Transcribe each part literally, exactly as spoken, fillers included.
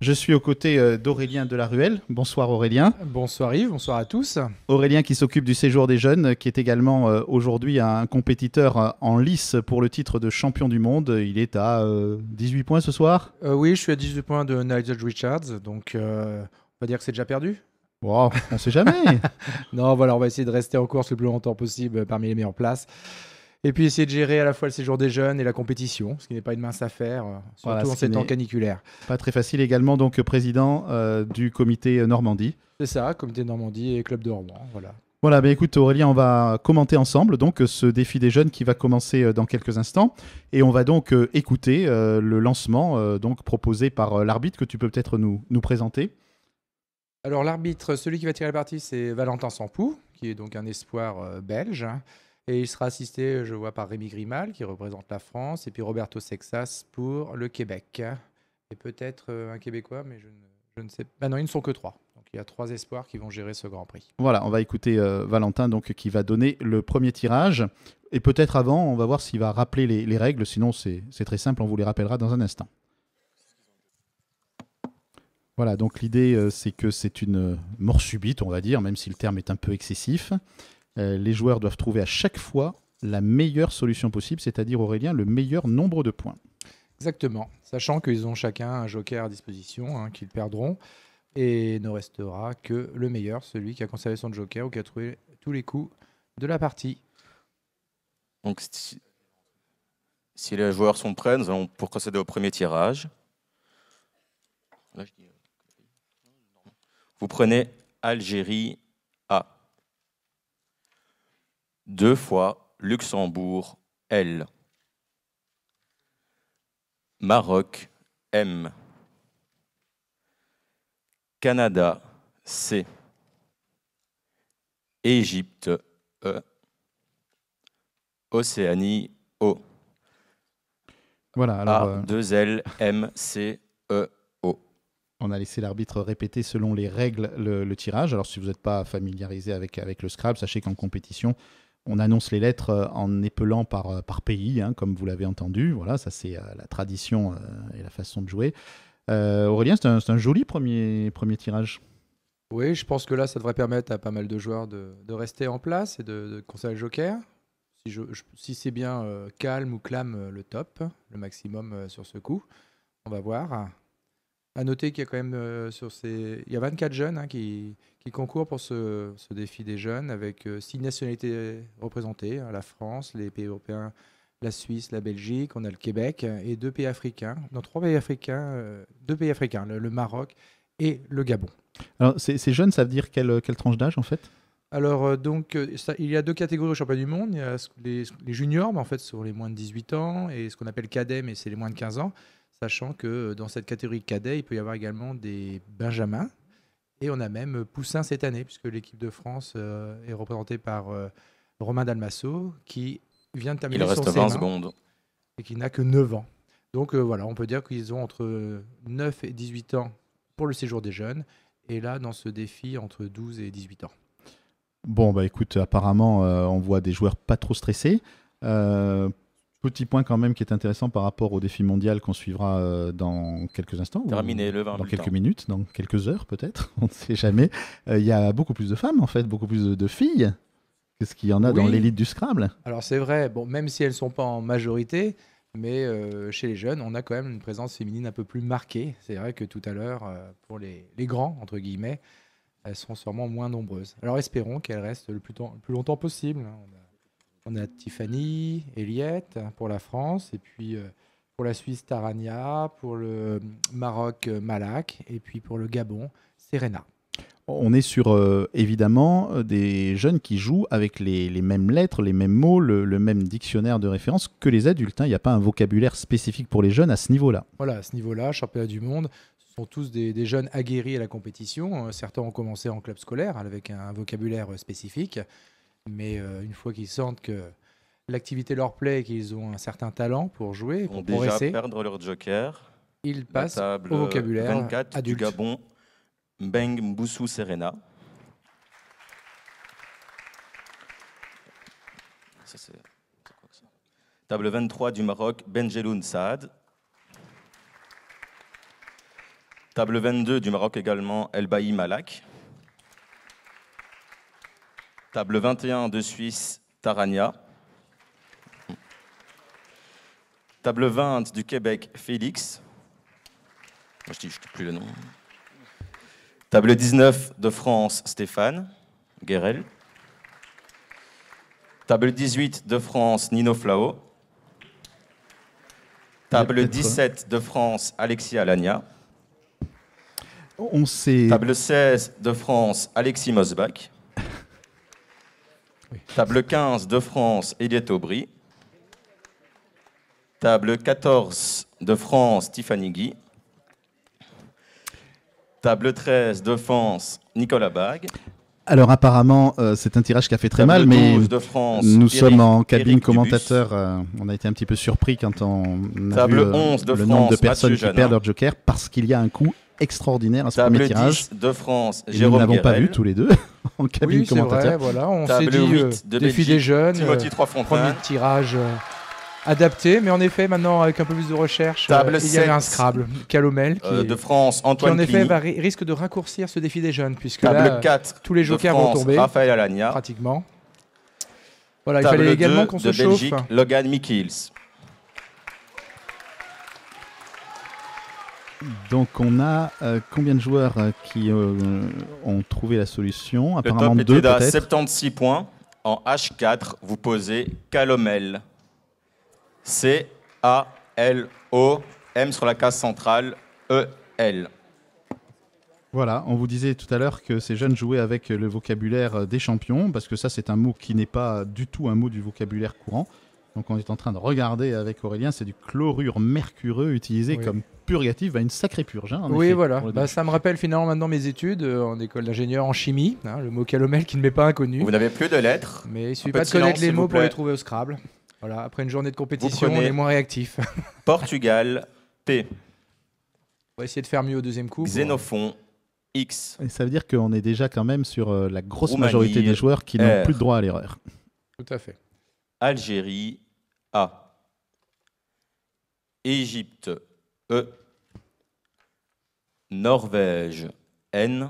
Je suis aux côtés euh, d'Aurélien Delaruelle. Bonsoir Aurélien. Bonsoir Yves, bonsoir à tous. Aurélien qui s'occupe du séjour des jeunes, qui est également euh, aujourd'hui un compétiteur euh, en lice pour le titre de champion du monde. Il est à euh, dix-huit points ce soir. Euh, oui, je suis à dix-huit points de Nigel Richards, donc euh, on va dire que c'est déjà perdu. Wow, on ne sait jamais. Non, voilà, on va essayer de rester en course le plus longtemps possible parmi les meilleures places. Et puis essayer de gérer à la fois le séjour des jeunes et la compétition, ce qui n'est pas une mince affaire, euh, surtout Voilà, en ce ces qui temps n'est caniculaires. Pas très facile également, donc président euh, du comité Normandie. C'est ça, Comité de Normandie et Club de Rouen, voilà. Voilà, ben écoute Aurélien, on va commenter ensemble donc ce défi des jeunes qui va commencer euh, dans quelques instants et on va donc euh, écouter euh, le lancement euh, donc proposé par euh, l'arbitre que tu peux peut-être nous, nous présenter. Alors l'arbitre, celui qui va tirer la partie, c'est Valentin Sampou, qui est donc un espoir euh, belge. Et il sera assisté, je vois, par Rémi Grimal, qui représente la France, et puis Roberto Sexas pour le Québec. Et peut-être euh, un Québécois, mais je ne, je ne sais pas. Ah non, ils ne sont que trois. Donc il y a trois espoirs qui vont gérer ce Grand Prix. Voilà, on va écouter euh, Valentin donc, qui va donner le premier tirage. Et peut-être avant, on va voir s'il va rappeler les, les règles. Sinon, c'est c'est très simple, on vous les rappellera dans un instant. Voilà, donc l'idée, euh, c'est que c'est une mort subite, on va dire, même si le terme est un peu excessif. Euh, les joueurs doivent trouver à chaque fois la meilleure solution possible, c'est-à-dire, Aurélien, le meilleur nombre de points. Exactement, sachant qu'ils ont chacun un joker à disposition, hein, qu'ils perdront, et ne restera que le meilleur, celui qui a conservé son joker ou qui a trouvé tous les coups de la partie. Donc, si, si les joueurs sont prêts, nous allons pour procéder au premier tirage. Là, je dis, vous prenez Algérie A. Deux fois Luxembourg L. Maroc M. Canada C. Égypte E. Océanie O. Voilà, alors A, euh, deux L, M, C, E, O. on a laissé l'arbitre répéter selon les règles le, le tirage. Alors si vous n'êtes pas familiarisé avec, avec le Scrabble, sachez qu'en compétition, on annonce les lettres euh, en épelant par, euh, par pays, hein, comme vous l'avez entendu. Voilà, ça c'est euh, la tradition euh, et la façon de jouer. Euh, Aurélien, c'est un, c'est un joli premier, premier tirage. Oui, je pense que là, ça devrait permettre à pas mal de joueurs de, de rester en place et de, de conserver le joker. Si, je- je- si c'est bien euh, calme ou clame euh, le top, le maximum euh, sur ce coup, on va voir. À noter qu'il y a quand même euh, sur ces... Il y a vingt-quatre jeunes hein, qui, qui concourent pour ce, ce défi des jeunes avec euh, six nationalités représentées, hein, la France, les pays européens, la Suisse, la Belgique, on a le Québec et deux pays africains. Non, trois pays africains, euh, deux pays africains, le, le Maroc et le Gabon. Alors, c'est c'est jeune, ça veut dire quelle, quelle tranche d'âge en fait? Alors, euh, donc, euh, ça- il y a deux catégories au championnat du monde. Il y a ce- les, les juniors, mais en fait, ce sont les moins de dix-huit ans, et ce qu'on appelle cadets, mais c'est les moins de quinze ans. Sachant que euh, dans cette catégorie cadet, il peut y avoir également des benjamins. Et on a même euh, poussins cette année, puisque l'équipe de France euh, est représentée par euh, Romain Dalmasso, qui vient de Il terminer son reste vingt C M un secondes. et qui n'a que neuf ans. Donc, euh, voilà, on peut dire qu'ils ont entre euh, neuf et dix-huit ans pour le séjour des jeunes. Et là, dans ce défi, entre douze et dix-huit ans. Bon, bah écoute, apparemment, euh, on voit des joueurs pas trop stressés. Euh, petit point quand même qui est intéressant par rapport au défi mondial qu'on suivra euh, dans quelques instants. ou Terminé, le vingt Dans bulletin. quelques minutes, dans quelques heures peut-être, on ne sait jamais. Euh, Il y a beaucoup plus de femmes en fait, beaucoup plus de, de filles que ce qu'il y en a dans Oui. l'élite du Scrabble. Alors c'est vrai, bon, même si elles ne sont pas en majorité, mais euh, chez les jeunes, on a quand même une présence féminine un peu plus marquée. C'est vrai que tout à l'heure, euh, pour les, les grands, entre guillemets, elles seront sûrement moins nombreuses. Alors espérons qu'elles restent le plus, temps- le plus longtemps possible. hein. On a, on a Tiffany, Eliette pour la France, et puis euh, pour la Suisse, Tarania, pour le Maroc, euh, Malak, et puis pour le Gabon, Serena. On est sur euh, évidemment euh, des jeunes qui jouent avec les, les mêmes lettres, les mêmes mots, le, le même dictionnaire de référence que les adultes. hein. Il n'y a pas un vocabulaire spécifique pour les jeunes à ce niveau-là. Voilà, à ce niveau-là, championnat du monde, ce sont tous des, des jeunes aguerris à la compétition. Euh, certains ont commencé en club scolaire avec un vocabulaire euh, spécifique, mais euh, une fois qu'ils sentent que l'activité leur plaît et qu'ils ont un certain talent pour jouer, Ils pour vont déjà progresser, perdre leur joker. ils La passent table au vocabulaire vingt-quatre du adulte. Gabon, Mbeng Mboussou Serena. Ça, c'est- c'est quoi que ça Table vingt-trois du Maroc, Benjeloun Saad. Table vingt-deux du Maroc également, El Bailly Malak. Table vingt et un de Suisse, Tarania. Table vingt du Québec, Félix. Moi, je dis, je ne sais plus le nom. Table dix-neuf de France, Stéphane Guérel. Table dix-huit de France, Nino Flao. Table dix-sept de France, Alexis Alagna. On sait... Table seize de France, Alexis Mosbach. Oui. Table quinze de France, Eliette Aubry. Table quatorze de France, Tiffany Guy. Table treize de France, Nicolas Bague. Alors apparemment, euh, c'est un tirage qui a fait très Table mal, mais douze de France, nous Eric- sommes en cabine Eric commentateur. euh, on a été un petit peu surpris quand on a Table vu euh, onze de le nombre de France, personnes Mathieu qui Janin. perdent leur joker parce qu'il y a un coût extraordinaire à ce Table premier tirage. dix de France, Et nous ne Jérôme l'avons pas Guérel. vu tous les deux en cabine Oui, c'est commentateur. vrai, voilà, on s'est Table dit huit euh, de défi Belgique, des jeunes, Timothy euh, Troisfontaine. premier tirage euh, adapté, mais en effet, maintenant, avec un peu plus de recherche, euh, Table il y avait un sept, Scrabble, Calomel, qui, Euh, de France, qui en Antoine effet Pligny. va ri- risque de raccourcir ce défi des jeunes, puisque Table là, euh, quatre tous les de jokers vont France, tomber, Raphaël Alagna. pratiquement. Voilà, il Table fallait également deux qu'on de se chauffe. Belgique, Logan Mikkels. Donc on a euh, combien de joueurs euh, qui euh, ont trouvé la solution? Le Apparemment top deux était à peut-être. soixante-seize points. En H quatre, vous posez Calomel. C A L O M sur la case centrale, E L. Voilà, on vous disait tout à l'heure que ces jeunes jouaient avec le vocabulaire euh, des champions, parce que ça c'est un mot qui n'est pas du tout un mot du vocabulaire courant. Donc on est en train de regarder avec Aurélien, c'est du chlorure mercureux utilisé Oui. comme purgatif, bah, une sacrée purge. Hein, en Oui, effet, voilà. pour le Bah, début. ça me rappelle finalement maintenant mes études euh, en école d'ingénieur en chimie, hein, le mot calomel qui ne m'est pas inconnu. Vous n'avez plus de lettres. Mais il suffit peu pas de de connaître silence, les s'il mots vous pour les plaît. trouver au Scrabble. Voilà, après une journée de compétition, prenez- on est moins réactif. Portugal, P. On va essayer de faire mieux au deuxième coup. pour- Xénophon, X. Et ça veut dire qu'on est déjà quand même sur euh, la grosse Roumanie, majorité des joueurs qui n'ont R. plus de droit à l'erreur. Tout à fait. Algérie, A. Égypte, E. Norvège, N.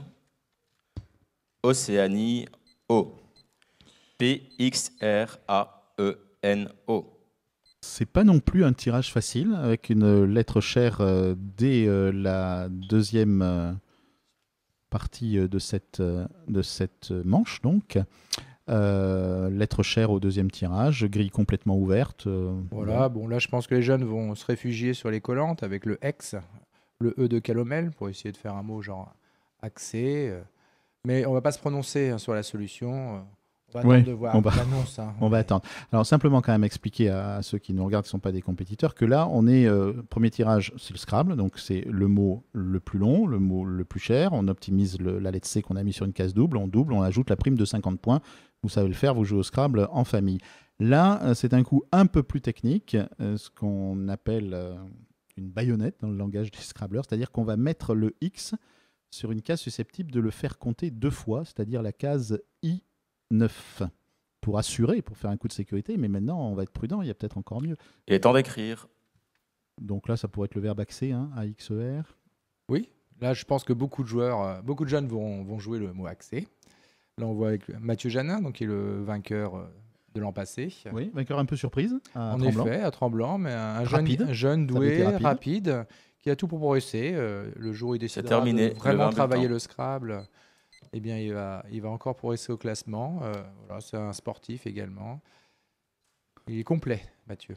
Océanie, O. P, X, R, A, E, N, O. C'est pas non plus un tirage facile, avec une lettre chère euh, dès euh, la deuxième euh, partie euh, de cette, euh, de cette manche. Donc, euh, lettre chère au deuxième tirage, grille complètement ouverte. euh, Voilà, bon là je pense que les jeunes vont se réfugier sur les collantes avec le X, le E de Calomel pour essayer de faire un mot genre axé. euh. Mais on va pas se prononcer hein, sur la solution. euh. On va Ouais, attendre de voir on va- l'annonce. hein. On va attendre. Alors simplement quand même expliquer à, à ceux qui nous regardent qui ne sont pas des compétiteurs que là on est euh, premier tirage c'est le Scrabble, donc c'est le mot le plus long, le mot le plus cher. On optimise le- la lettre C qu'on a mis sur une case double, on double, on ajoute la prime de cinquante points. Vous savez le faire, vous jouez au Scrabble en famille. Là euh, c'est un coup un peu plus technique, euh, ce qu'on appelle euh, une baïonnette dans le langage des Scrabblers, c'est-à-dire qu'on va mettre le X sur une case susceptible de le faire compter deux fois, c'est-à-dire la case I neuf. Pour assurer, pour faire un coup de sécurité, mais maintenant on va être prudent, il y a peut-être encore mieux. Il est temps d'écrire. Donc là, ça pourrait être le verbe axer, hein, A X E R. Oui, là je pense que beaucoup de joueurs, euh, beaucoup de jeunes vont, vont jouer le mot axé. Là on voit avec Mathieu Janin, donc qui est le vainqueur euh, de l'an passé. Oui, vainqueur un peu surprise. À En Tremblant. effet, à Tremblant, mais un, un jeune, Rapide. un jeune Ça avait été doué, rapide. rapide. qui a tout pour progresser. Euh, le jour où il décidera terminé, de le vraiment vingt travailler bulletins. le Scrabble, eh bien, il va, il va encore progresser au classement. Euh, voilà, c'est un sportif également. Il est complet, Mathieu.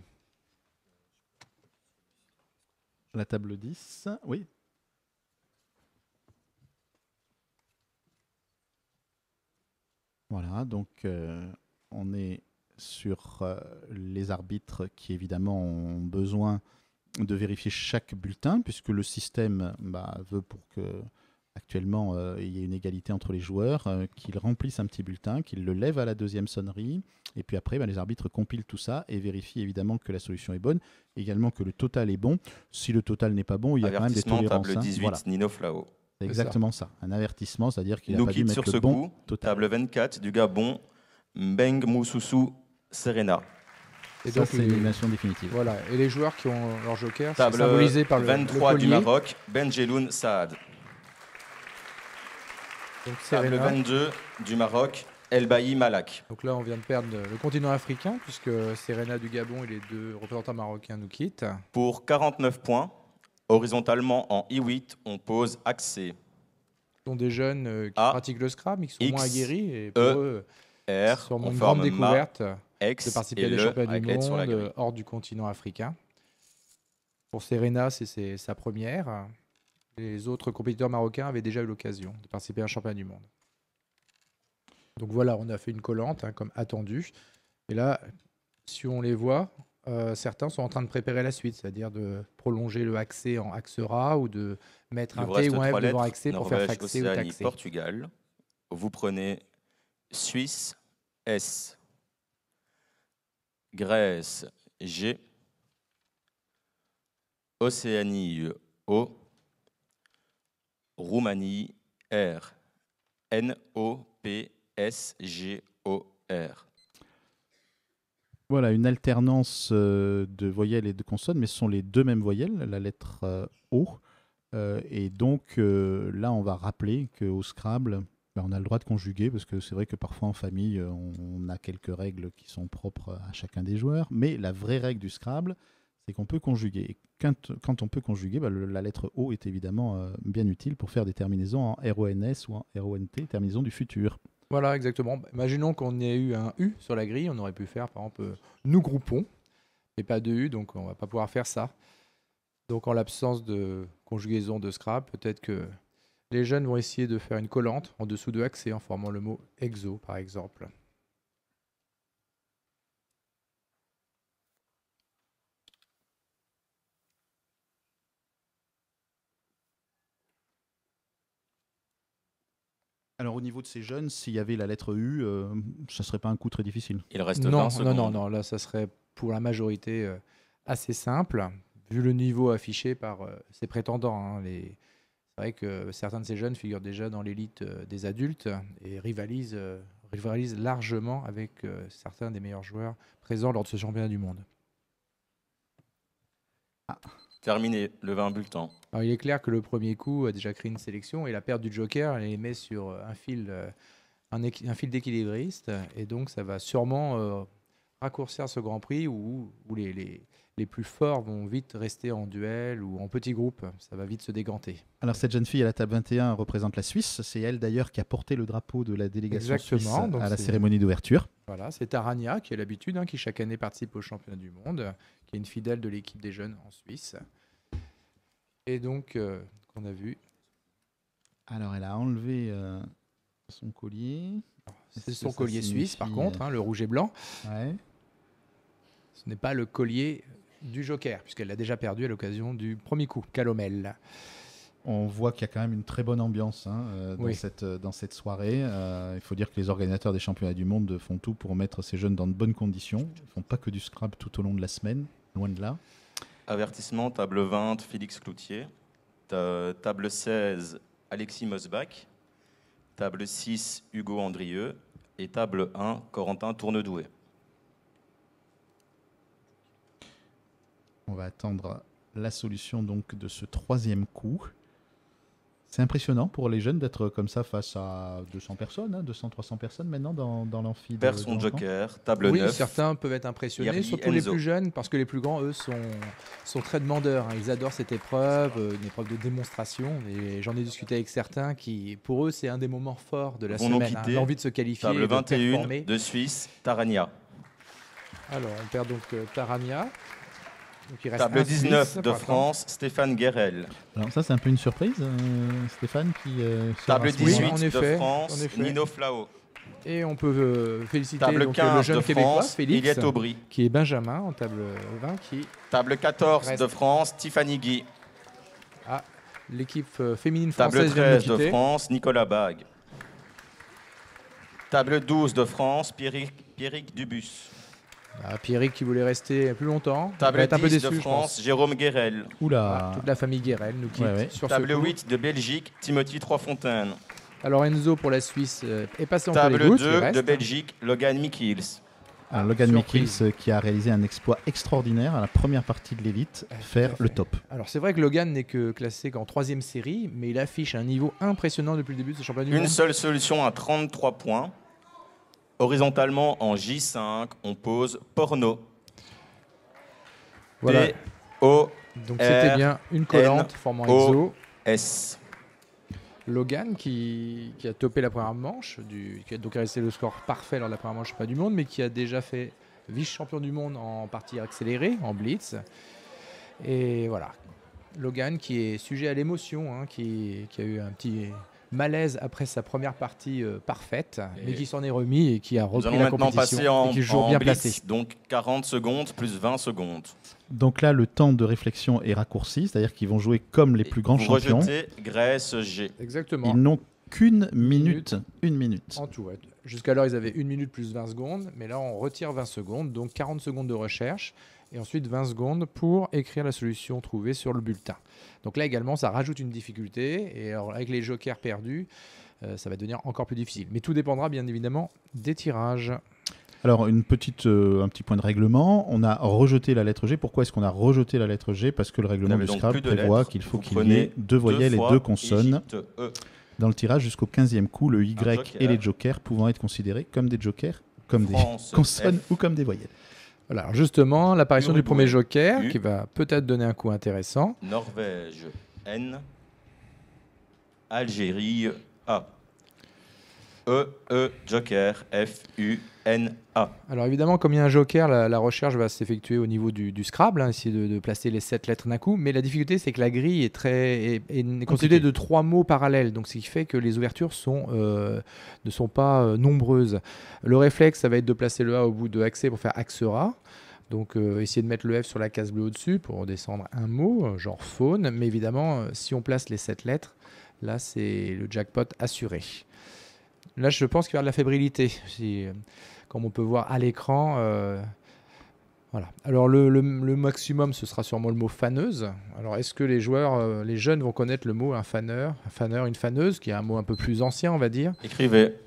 La table dix, oui. Voilà, donc euh, on est sur euh, les arbitres qui évidemment ont besoin de vérifier chaque bulletin, puisque le système bah, veut pour que actuellement euh, il y ait une égalité entre les joueurs, euh, qu'ils remplissent un petit bulletin, qu'ils le lèvent à la deuxième sonnerie, et puis après bah, les arbitres compilent tout ça et vérifient évidemment que la solution est bonne, également que le total est bon. Si le total n'est pas bon, il y a quand même des Avertissement, tolérances. table hein. dix-huit, Voilà, Nino Flao. c'est exactement ça. Un avertissement, c'est-à-dire qu'il n'a Nous pas dû quitte mettre sur le ce bon coup. total. Table vingt-quatre du Gabon, Mbeng Moussoussou Serena. Et ça, donc, c'est les- l'élimination définitive. Voilà. Et les joueurs qui ont leur joker, c'est Table symbolisé par le, vingt-trois le du collier. Maroc, Benjeloun Saad. Donc Table Serena. vingt-deux du Maroc, Elbaï Malak. Donc là, on vient de perdre le continent africain puisque Serena du Gabon et les deux représentants marocains nous quittent. Pour quarante-neuf points, horizontalement en I huit, on pose accès. Ce sont des jeunes euh, qui A, pratiquent le Scrabble, mais qui sont X, moins aguerris. Et pour E, eux, R, c'est sûrement on une grande forme Ma, découverte X de participer et à des le championnats avec du l'aide sur la monde grille. euh, hors du continent africain. Pour Serena, c'est- c'est sa première. Les autres compétiteurs marocains avaient déjà eu l'occasion de participer à un championnat du monde. Donc voilà, on a fait une collante, hein, comme attendu. Et là, si on les voit, euh, certains sont en train de préparer la suite, c'est-à-dire de prolonger le accès en accera ou de mettre Il un vous T reste ou un F trois devant lettres, accès pour faire Norvège, faxer ou Océanie, taxer. Portugal. Vous prenez Suisse, S, Grèce, G, Océanie, O, Roumanie, R, N, O, P, S, G, O, R. Voilà, une alternance euh, de voyelles et de consonnes, mais ce sont les deux mêmes voyelles, la lettre euh, O. Euh, et donc euh, là, on va rappeler qu'au Scrabble, ben, on a le droit de conjuguer, parce que c'est vrai que parfois en famille, euh, on, on a quelques règles qui sont propres à chacun des joueurs, mais la vraie règle du Scrabble, c'est qu'on peut conjuguer. Et quand, quand on peut conjuguer, ben, le- la lettre O est évidemment euh, bien utile pour faire des terminaisons en R O N S ou en R O N T, terminaison du futur. Voilà, exactement. Bah, imaginons qu'on ait eu un U sur la grille, on aurait pu faire, par exemple, euh, nous groupons, mais pas de U, donc on va pas pouvoir faire ça. Donc en l'absence de conjugaison de Scrabble, peut-être que les jeunes vont essayer de faire une collante en dessous de accès en formant le mot exo, par exemple. Alors au niveau de ces jeunes, s'il y avait la lettre U, euh, ça serait pas un coup très difficile. Il reste Non, vingt non, secondes. non, non, là, ça serait pour la majorité euh, assez simple, vu le niveau affiché par euh, ses prétendants. Hein, les... C'est vrai que certains de ces jeunes figurent déjà dans l'élite euh, des adultes et rivalisent, euh, rivalisent largement avec euh, certains des meilleurs joueurs présents lors de ce championnat du monde. Terminé, levez un bulletin. Alors, il est clair que le premier coup a déjà créé une sélection et la perte du joker elle les met sur euh, un fil, euh, un, équi- un fil d'équilibriste et donc ça va sûrement euh, raccourcir ce Grand Prix où, où les, les, les plus forts vont vite rester en duel ou en petits groupes. Ça va vite se déganter. Alors cette jeune fille à la table vingt et un représente la Suisse. C'est elle d'ailleurs qui a porté le drapeau de la délégation Exactement, suisse donc à la c'est- cérémonie d'ouverture. Voilà, c'est Tarania qui a l'habitude, hein, qui chaque année participe au championnat du monde, qui est une fidèle de l'équipe des jeunes en Suisse. Et donc, euh, qu'on a vu, Alors elle a enlevé euh, son collier. c'est Est-ce son que ça collier suisse par signifie, contre, hein, le rouge et blanc. Ouais. Ce n'est pas le collier du joker, puisqu'elle l'a déjà perdu à l'occasion du premier coup, Calomel. On voit qu'il y a quand même une très bonne ambiance hein, euh, dans, Oui. cette, euh, dans cette soirée. Euh, il faut dire que les organisateurs des championnats du monde font tout pour mettre ces jeunes dans de bonnes conditions. Ils ne font pas que du Scrabble tout au long de la semaine, loin de là. Avertissement, table vingt, Félix Cloutier. Ta- Table seize, Alexis Mosbach. Table six, Hugo Andrieux. Et table un, Corentin Tournedoué. On va attendre la solution donc de ce troisième coup. C'est impressionnant pour les jeunes d'être comme ça face à deux cents personnes, hein, deux cents à trois cents personnes maintenant dans, dans l'amphi. de- Perd de son l'enfant. joker, table Oui, neuf. certains peuvent être impressionnés, Yerli surtout les Enzo. plus jeunes, parce que les plus grands, eux, sont, sont très demandeurs. hein. Ils adorent cette épreuve, euh, une épreuve de démonstration. Et j'en ai discuté avec certains qui, pour eux, c'est un des moments forts de la Vont nous semaine. hein. quitter. L'envie de se qualifier, Table de vingt et un performer. de Suisse, Tarania. Alors, on perd donc euh, Tarania. Donc, il reste Table un dix-neuf Suisse, de par exemple. France, Stéphane Guérel. Alors ça c'est un peu une surprise, euh, Stéphane qui... euh, sera Table à ce moment-là. dix-huit en de effet, France, en effet. Nino Flao. Et on peut euh, féliciter Table donc, euh, le quinze jeune de Québécois, France, Félix, Iliette Aubry. qui est Benjamin en table vingt, qui Table quatorze Reste. de France, Tiffany Guy. a l'équipe euh, féminine Table française vient de treize nous de quitter. France, Nicolas Bague. Table douze de France, Pierrick, Pierrick Dubus. Ah, Pierrick qui voulait rester plus longtemps. Il va Table être un peu dix déçu, de je France, pense. Jérôme Guérel. Oula. Ah, toute la famille Guérel nous quitte Ouais, ouais. sur Table ce coup. huit de Belgique, Timothy Troisfontaine. Alors Enzo pour la Suisse euh, est passé entre les Table gouttes. il deux reste. de Belgique, Logan Mikiels. Alors, Logan Surprise. Mickels qui a réalisé un exploit extraordinaire à la première partie de l'élite, Euh, faire tout à le fait. top. Alors c'est vrai que Logan n'est que classé qu'en troisième série, mais il affiche un niveau impressionnant depuis le début de ce championnat du Une monde. seule solution à trente-trois points. Horizontalement, en J cinq, on pose porno. Voilà. P O Donc c'était R bien une collante formant O exo. S. Logan qui, qui a topé la première manche, du, qui a donc resté le score parfait lors de la première manche pas du monde, mais qui a déjà fait vice-champion du monde en partie accélérée, en blitz. Et voilà, Logan qui est sujet à l'émotion, hein, qui, qui a eu un petit malaise après sa première partie euh, parfaite, Et mais qui s'en est remis et qui a Nous repris allons la maintenant compétition passer en, et qui joue en bien blitz, placé. donc quarante secondes plus vingt secondes. Donc là, le temps de réflexion est raccourci, c'est-à-dire qu'ils vont jouer comme les plus grands Vous champions. rejetez Grèce G. Exactement. Ils n'ont qu'une Minute. minute. Une minute. En tout, ouais. Jusqu'alors, ils avaient une minute plus vingt secondes, mais là, on retire vingt secondes, donc quarante secondes de recherche, et ensuite vingt secondes pour écrire la solution trouvée sur le bulletin. Donc là également, ça rajoute une difficulté, et alors, avec les jokers perdus, euh, ça va devenir encore plus difficile. Mais tout dépendra bien évidemment des tirages. Alors, une petite, euh, un petit point de règlement. On a rejeté la lettre G. Pourquoi est-ce qu'on a rejeté la lettre G? Parce que le règlement n'avez du donc Scrabble plus de prévoit lettres. qu'il faut Vous qu'il y ait prenez deux voyelles et fois deux consonnes Égypte, E. dans le tirage jusqu'au quinzième coup, le Y joker. et les jokers pouvant être considérés comme des jokers, comme France, des consonnes F. ou comme des voyelles. Voilà, alors justement, l'apparition du Uruguay, premier joker, U. qui va peut-être donner un coup intéressant. Norvège N. Algérie A. E, E, Joker, F, U, N, A. Alors évidemment, comme il y a un joker, la, la recherche va s'effectuer au niveau du, du Scrabble, hein, essayer de, de placer les sept lettres d'un coup. Mais la difficulté, c'est que la grille est, très, est, est constituée de trois mots parallèles. Donc ce qui fait que les ouvertures sont, euh, ne sont pas euh, nombreuses. Le réflexe, ça va être de placer le A au bout de accès pour faire Axera. Donc euh, essayer de mettre le F sur la case bleue au-dessus pour descendre un mot, euh, genre faune. Mais évidemment, euh, si on place les sept lettres, là c'est le jackpot assuré. Là, je pense qu'il y a de la fébrilité. Si, euh, comme on peut voir à l'écran. Euh, voilà. Alors, le, le, le maximum, ce sera sûrement le mot faneuse. Alors, est-ce que les joueurs, euh, les jeunes vont connaître le mot un faneur, un faneur, une faneuse, qui est un mot un peu plus ancien, on va dire. Écrivez.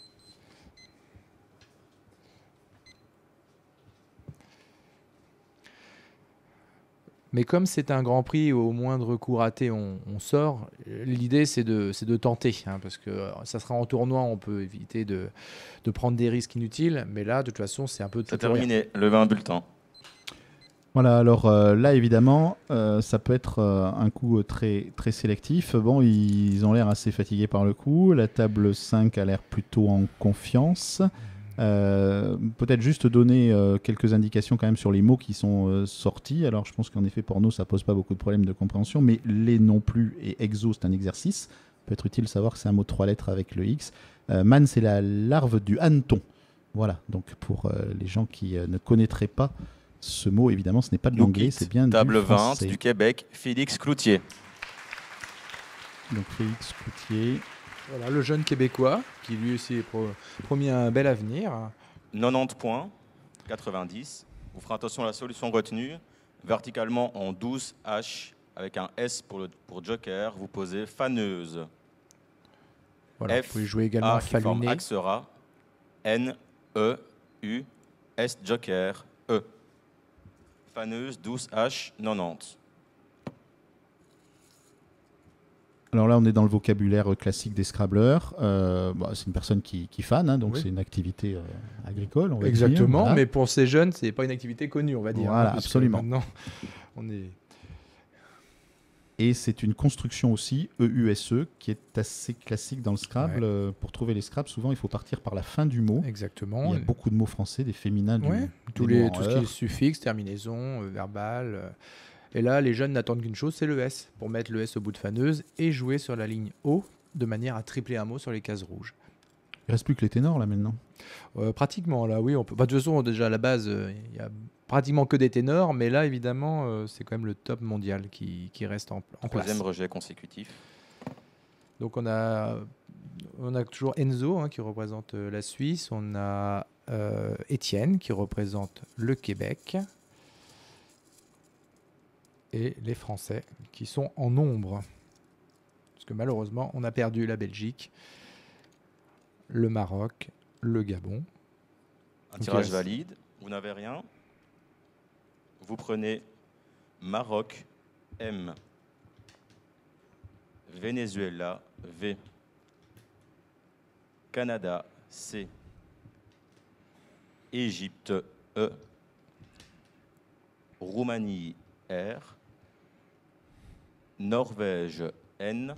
Mais comme c'est un grand prix, au moindre coup raté, on, on sort. L'idée, c'est de, c'est de tenter, hein, parce que euh, ça sera en tournoi, on peut éviter de, de prendre des risques inutiles. Mais là, de toute façon, c'est un peu... C'est tout ou rien. terminé. Levez un bulletin. Voilà, alors euh, là, évidemment, euh, ça peut être euh, un coup euh, très, très sélectif. Bon, ils ont l'air assez fatigués par le coup. La table cinq a l'air plutôt en confiance. Euh, peut-être juste donner euh, quelques indications quand même sur les mots qui sont euh, sortis. Alors je pense qu'en effet porno ça pose pas beaucoup de problèmes de compréhension, mais les non plus et exo c'est un exercice. Peut être utile de savoir que c'est un mot de trois lettres avec le X. Euh, man c'est la larve du hanneton. Voilà, donc pour euh, les gens qui euh, ne connaîtraient pas ce mot, évidemment ce n'est pas de l'anglais, c'est bien Table du vingt français. du Québec, Félix Cloutier. Donc Félix Coutier. Voilà, le jeune Québécois, qui lui aussi est pro- promis un bel avenir. quatre-vingt-dix points, quatre-vingt-dix. Vous ferez attention à la solution retenue. Verticalement en douze H, avec un S pour, le, pour Joker, vous posez faneuse. Voilà, F, vous pouvez jouer également A qui forme Faliné. Axera, N, E, U, S, Joker, E. Faneuse, douze H, quatre-vingt-dix. Alors là, on est dans le vocabulaire classique des Scrabbleurs. Euh, bah, c'est une personne qui, qui fan, hein, donc Oui. c'est une activité euh, agricole. On va Exactement, dire, voilà. mais pour ces jeunes, c'est pas une activité connue, on va dire. Voilà, hein, puisque absolument. Maintenant, on est... Et c'est une construction aussi, E U S E, qui est assez classique dans le Scrabble. Ouais. Euh, pour trouver les Scrabbles, souvent, il faut partir par la fin du mot. Exactement. Il y a beaucoup de mots français, des féminins, du, Ouais, tous des les, mots en tout ce qui est heure. suffixe, terminaison, euh, verbal. euh. Et là, les jeunes n'attendent qu'une chose, c'est le S, pour mettre le S au bout de faneuse et jouer sur la ligne O, de manière à tripler un mot sur les cases rouges. Il reste plus que les ténors, là, maintenant. Euh, pratiquement, là, oui. On peut... bah, de toute façon, déjà, à la base, euh, il y a pratiquement que des ténors, mais là, évidemment, euh, c'est quand même le top mondial qui, qui reste en, en place. Troisième rejet consécutif. Donc, on a, on a toujours Enzo, hein, qui représente euh, la Suisse. On a euh, Étienne, qui représente le Québec. Et les Français, qui sont en nombre. Parce que malheureusement, on a perdu la Belgique, le Maroc, le Gabon. Un tirage valide. Vous n'avez rien. Vous prenez Maroc, M. Venezuela, V. Canada, C. Égypte, E. Roumanie, R. Norvège, N.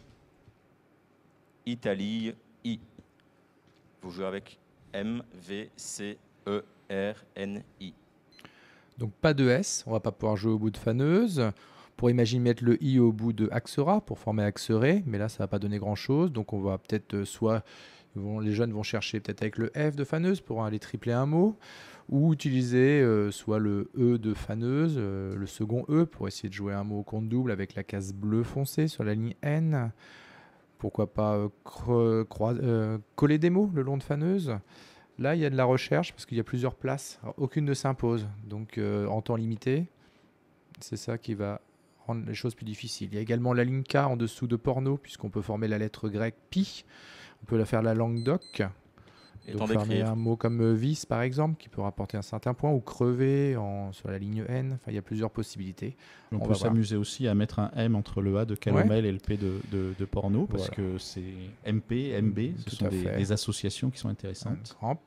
Italie, I. Vous jouez avec M, V, C, E, R, N, I. Donc pas de S, on va pas pouvoir jouer au bout de faneuse. On pourrait imaginer mettre le I au bout de Axera pour former Axeré, mais là ça va pas donner grand chose. Donc on va peut-être euh, soit ils vont- les jeunes vont chercher peut-être avec le F de faneuse pour aller tripler un mot, ou utiliser euh, soit le E de faneuse, euh, le second E pour essayer de jouer un mot au compte double avec la case bleue foncée sur la ligne N. Pourquoi pas euh, cre- croi- euh, coller des mots le long de faneuse. Là, il y a de la recherche parce qu'il y a plusieurs places. Alors, aucune ne s'impose. Donc, euh, en temps limité, c'est ça qui va rendre les choses plus difficiles. Il y a également la ligne K en dessous de porno, puisqu'on peut former la lettre grecque pi. On peut la faire la langue doc. Et Donc, temps former d'écrire. un mot comme euh, vis, par exemple, qui peut rapporter un certain point, ou crever en, sur la ligne N. Enfin, il y a plusieurs possibilités. On, On peut va voir. s'amuser aussi à mettre un M entre le A de Calomel et le P de, de, de porno, parce Voilà. que c'est M P, M B, ce Tout sont à des, fait. des associations qui sont Un intéressantes. crampe.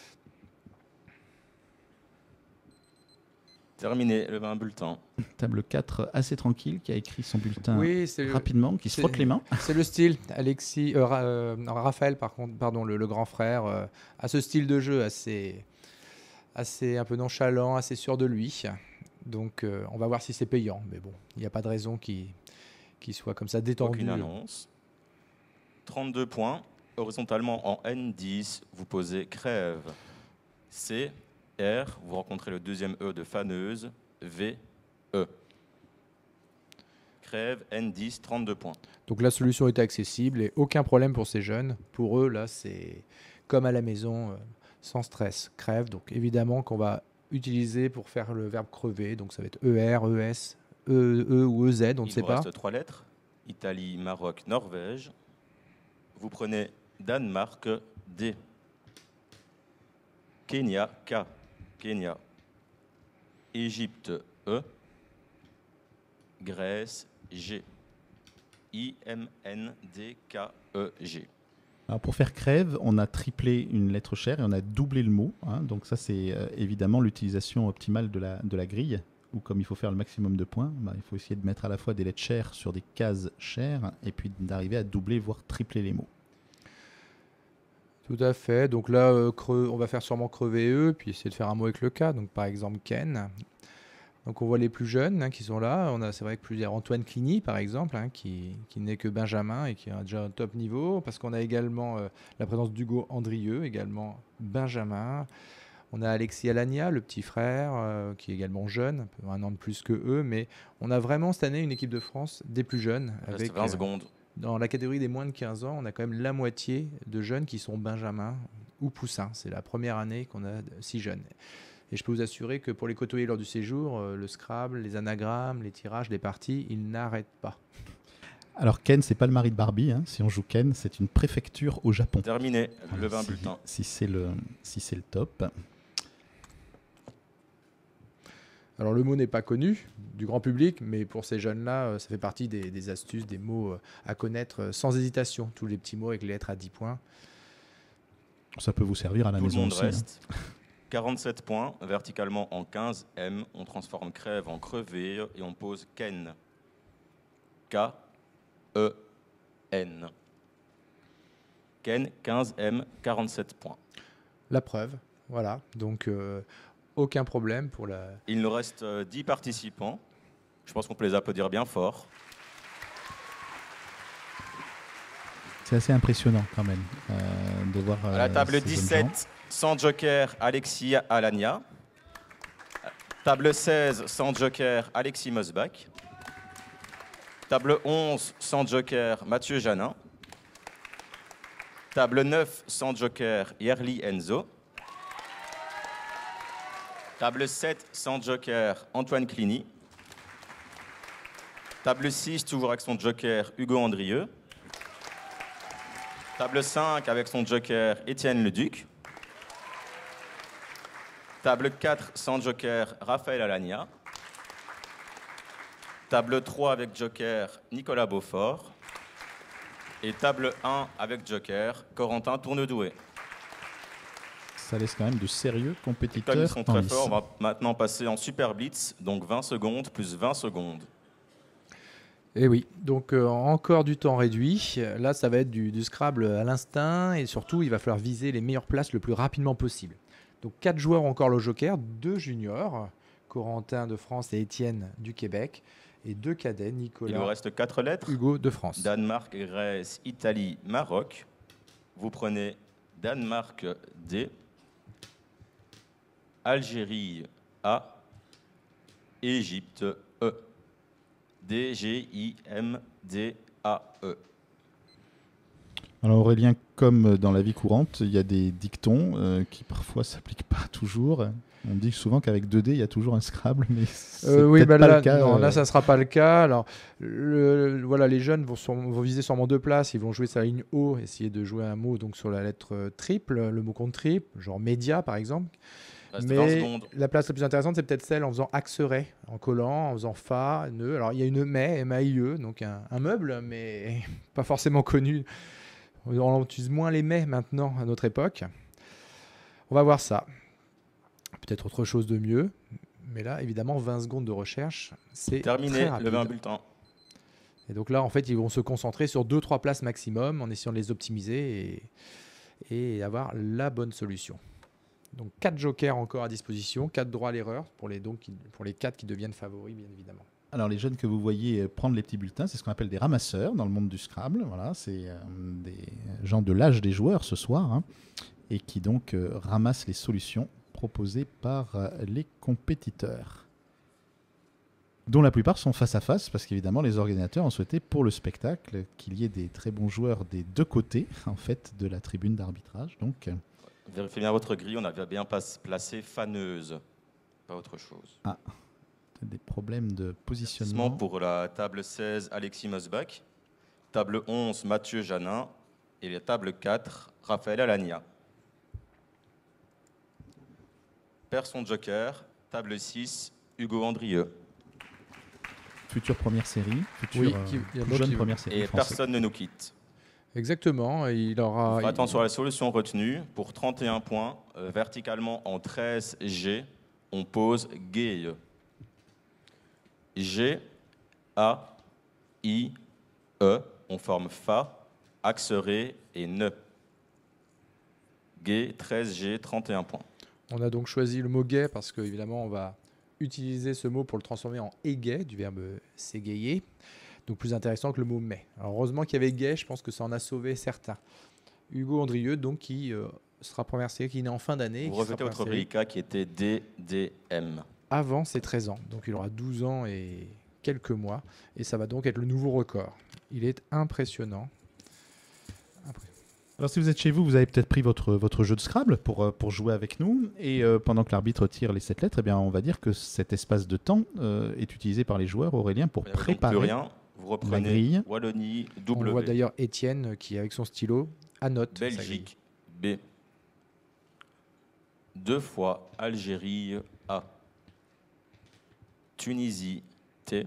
Terminé, le vingt bulletin. Table quatre, assez tranquille, qui a écrit son bulletin Oui, c'est le- rapidement, qui se c'est- frotte les mains. C'est le style. Alexis, euh, Ra- euh, Raphaël, par contre, pardon, le, le grand frère, euh, a ce style de jeu assez, assez un peu nonchalant, assez sûr de lui. Donc, euh, on va voir si c'est payant. Mais bon, il n'y a pas de raison qu'il qu'il soit comme ça détendu. Aucune annonce. trente-deux points. Horizontalement en N dix, vous posez crève. C, R, vous rencontrez le deuxième E de faneuse. V, E. Crève, N dix, trente-deux points. Donc, la solution est accessible et aucun problème pour ces jeunes. Pour eux, là, c'est comme à la maison, euh, sans stress. Crève, donc évidemment qu'on va utiliser pour faire le verbe crever. Donc, ça va être E R, E S, E, E ou E Z, on ne Il sait vous pas. reste trois lettres. Italie, Maroc, Norvège. Vous prenez Danemark, D. Kenya, K. Kenya. Égypte, E. Grèce, G. I, M, N, D, K, E, G. Alors pour faire crève, on a triplé une lettre chère et on a doublé le mot. hein. Donc ça, c'est euh, évidemment l'utilisation optimale de la, de la grille, où comme il faut faire le maximum de points, bah, il faut essayer de mettre à la fois des lettres chères sur des cases chères et puis d'arriver à doubler, voire tripler les mots. Tout à fait. Donc là, euh, creux- on va faire sûrement crever eux, puis essayer de faire un mot avec le K. Donc par exemple Ken. Donc on voit les plus jeunes hein, qui sont là. On a, c'est vrai que plusieurs Antoine Cligny par exemple, hein, qui, qui n'est que Benjamin et qui a déjà un top niveau. Parce qu'on a également euh, la présence d'Hugo Andrieux, également Benjamin. On a Alexis Alagna, le petit frère, euh, qui est également jeune, un peu un an de plus que eux. Mais on a vraiment cette année une équipe de France des plus jeunes. Il reste Avec, vingt euh, secondes. dans la catégorie des moins de quinze ans, on a quand même la moitié de jeunes qui sont Benjamin ou Poussin. C'est la première année qu'on a de- si jeunes. Et je peux vous assurer que pour les côtoyer lors du séjour, euh, le Scrabble, les anagrammes, les tirages, les parties, ils n'arrêtent pas. Alors Ken, c'est pas le mari de Barbie. hein. Si on joue Ken, c'est une préfecture au Japon. Terminé, le Voilà, vingt si, bulletin. si c'est le, si c'est le top. Alors le mot n'est pas connu du grand public, mais pour ces jeunes-là, euh, ça fait partie des, des astuces, des mots euh, à connaître euh, sans hésitation. Tous les petits mots avec les lettres à dix points. Ça peut vous servir à la Tout le maison monde aussi. hein. reste. quarante-sept points, verticalement en quinze M. On transforme crève en crevé et on pose Ken. K, E, N. Ken, quinze M, quarante-sept points. La preuve, voilà. Donc euh, aucun problème pour la... Il nous reste euh, dix participants. Je pense qu'on peut les applaudir bien fort. C'est assez impressionnant quand même euh, de voir. À la euh, table ces jeunes gens. dix-sept, sans joker, Alexis Alagna. Table seize, sans joker, Alexis Mosbach. Table onze, sans joker, Mathieu Janin. Table neuf, sans joker, Yerli Enzo. Table sept, sans joker, Antoine Cligny. Table six, toujours avec son joker, Hugo Andrieux. Table cinq, avec son joker, Étienne Leduc. Table quatre sans joker, Raphaël Alagna. Table trois avec joker, Nicolas Beaufort. Et table un avec joker, Corentin Tournedoué. Ça laisse quand même de sérieux compétiteurs. Comme ils sont en très lice. forts, on va maintenant passer en Super Blitz, donc vingt secondes plus vingt secondes. Et oui, donc euh, encore du temps réduit. Là, ça va être du, du Scrabble à l'instinct et surtout, il va falloir viser les meilleures places le plus rapidement possible. Donc quatre joueurs encore le joker, deux juniors, Corentin de France et Étienne du Québec, et deux cadets, Nicolas, Il vous reste quatre lettres. Hugo de France. Danemark, Grèce, Italie, Maroc. Vous prenez Danemark D, Algérie A, Égypte E. D, G, I, M, D, A, E. Alors Aurélien, comme dans la vie courante, il y a des dictons euh, qui parfois s'appliquent pas toujours. On dit souvent qu'avec deux D, il y a toujours un Scrabble, mais c'est Euh, oui, peut-être bah pas là, le cas. non, euh. là, ça ne sera pas le cas. Alors, le- le- voilà, les jeunes vont, sur- vont viser sûrement deux places. Ils vont jouer sa ligne O, essayer de jouer un mot donc sur la lettre euh, triple, le mot contre triple, genre média par exemple. Reste vingt Mais secondes. la place la plus intéressante, c'est peut-être celle en faisant axeret, en collant, en faisant fa, nœud. Alors, il y a une mais, M A I E, donc un, un meuble, mais pas forcément connu. On utilise moins les mais maintenant à notre époque. On va voir ça. Peut-être autre chose de mieux. Mais là, évidemment, vingt secondes de recherche, c'est Terminé, très rapide. levez un bulletin. Et donc là, en fait, ils vont se concentrer sur deux trois places maximum en essayant de les optimiser et, et avoir la bonne solution. Donc quatre jokers encore à disposition, quatre droits à l'erreur pour les, donc, qui- pour les quatre qui deviennent favoris, bien évidemment. Alors les jeunes que vous voyez prendre les petits bulletins, c'est ce qu'on appelle des ramasseurs dans le monde du Scrabble. Voilà, c'est euh, des gens de l'âge des joueurs ce soir, hein, et qui donc euh, ramassent les solutions proposées par euh, les compétiteurs, dont la plupart sont face à face, parce qu'évidemment les organisateurs ont souhaité pour le spectacle qu'il y ait des très bons joueurs des deux côtés en fait de la tribune d'arbitrage. Donc euh, Vérifiez bien votre grille, on avait bien pas- placé faneuse, pas autre chose. des problèmes de Assistement positionnement. pour la table seize, Alexis Mosbach. Table onze, Mathieu Janin. Et la table quatre, Raphaël Alagna. Perd son joker. Table six, Hugo Andrieux. Future première série, future Oui, euh, qui- il y a tout d'autres jeune qui- première série Et française. personne ne nous quitte. Exactement. Il aura. Faites attention à la solution retenue. Pour trente et un points, euh, verticalement en treize G, on pose Gay. G, A, I, E, on forme Fa, accent-ré et Ne. Gay, treize G, trente et un points. On a donc choisi le mot gay parce qu'évidemment, on va utiliser ce mot pour le transformer en égay, du verbe s'égayer. Donc plus intéressant que le mot mais. Alors heureusement qu'il y avait gay, je pense que ça en a sauvé certains. Hugo Andrieux, donc, qui euh, sera première série, qui est né en fin d'année. Vous qui sera rejetez première votre série reliquat qui était D D M. avant ses treize ans. Donc il aura douze ans et quelques mois. Et ça va donc être le nouveau record. Il est impressionnant. Alors si vous êtes chez vous, vous avez peut-être pris votre, votre jeu de Scrabble pour, euh, pour jouer avec nous. Et euh, pendant que l'arbitre tire les sept lettres, eh bien, on va dire que cet espace de temps euh, est utilisé par les joueurs, Aurélien, pour Il n'y a donc préparer. plus rien. Vous reprenez grille. Wallonie, On voit W, d'ailleurs Étienne qui, avec son stylo, annote sa grille. Belgique, B. Deux fois Algérie, A. Tunisie, T.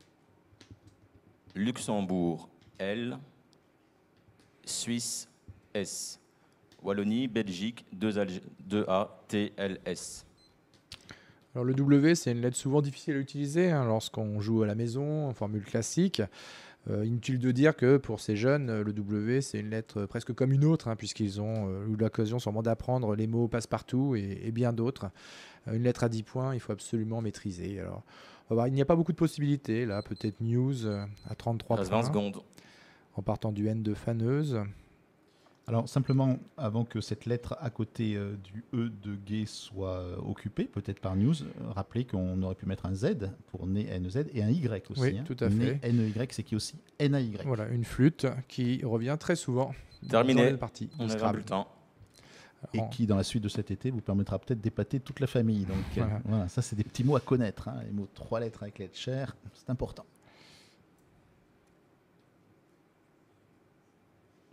Luxembourg, L. Suisse, S. Wallonie, Belgique, deux A, T, L, S. Alors le W, c'est une lettre souvent difficile à utiliser hein, lorsqu'on joue à la maison en formule classique. Euh, inutile de dire que pour ces jeunes, euh, le W, c'est une lettre presque comme une autre, hein, puisqu'ils ont euh, eu l'occasion sûrement d'apprendre les mots passe-partout et, et bien d'autres. Euh, une lettre à dix points, il faut absolument maîtriser. Alors, on va voir, il n'y a pas beaucoup de possibilités. Là, peut-être News euh, à trente-trois Il reste points, vingt secondes. en partant du N de faneuse. Alors simplement, avant que cette lettre à côté euh, du E de gay soit euh, occupée, peut-être par news, euh, rappelez qu'on aurait pu mettre un Z pour né N E Z et un Y aussi. Oui, hein. tout à Né fait. N E Y, c'est qui aussi N A Y. Voilà, une flûte qui revient très souvent Terminé. dans les parties de On a un Scrabble. bulletin. Et En- qui, dans la suite de cet été, vous permettra peut-être d'épater toute la famille. Donc euh, Voilà. voilà, ça c'est des petits mots à connaître. Hein. Les mots trois lettres avec lettres chères, c'est important.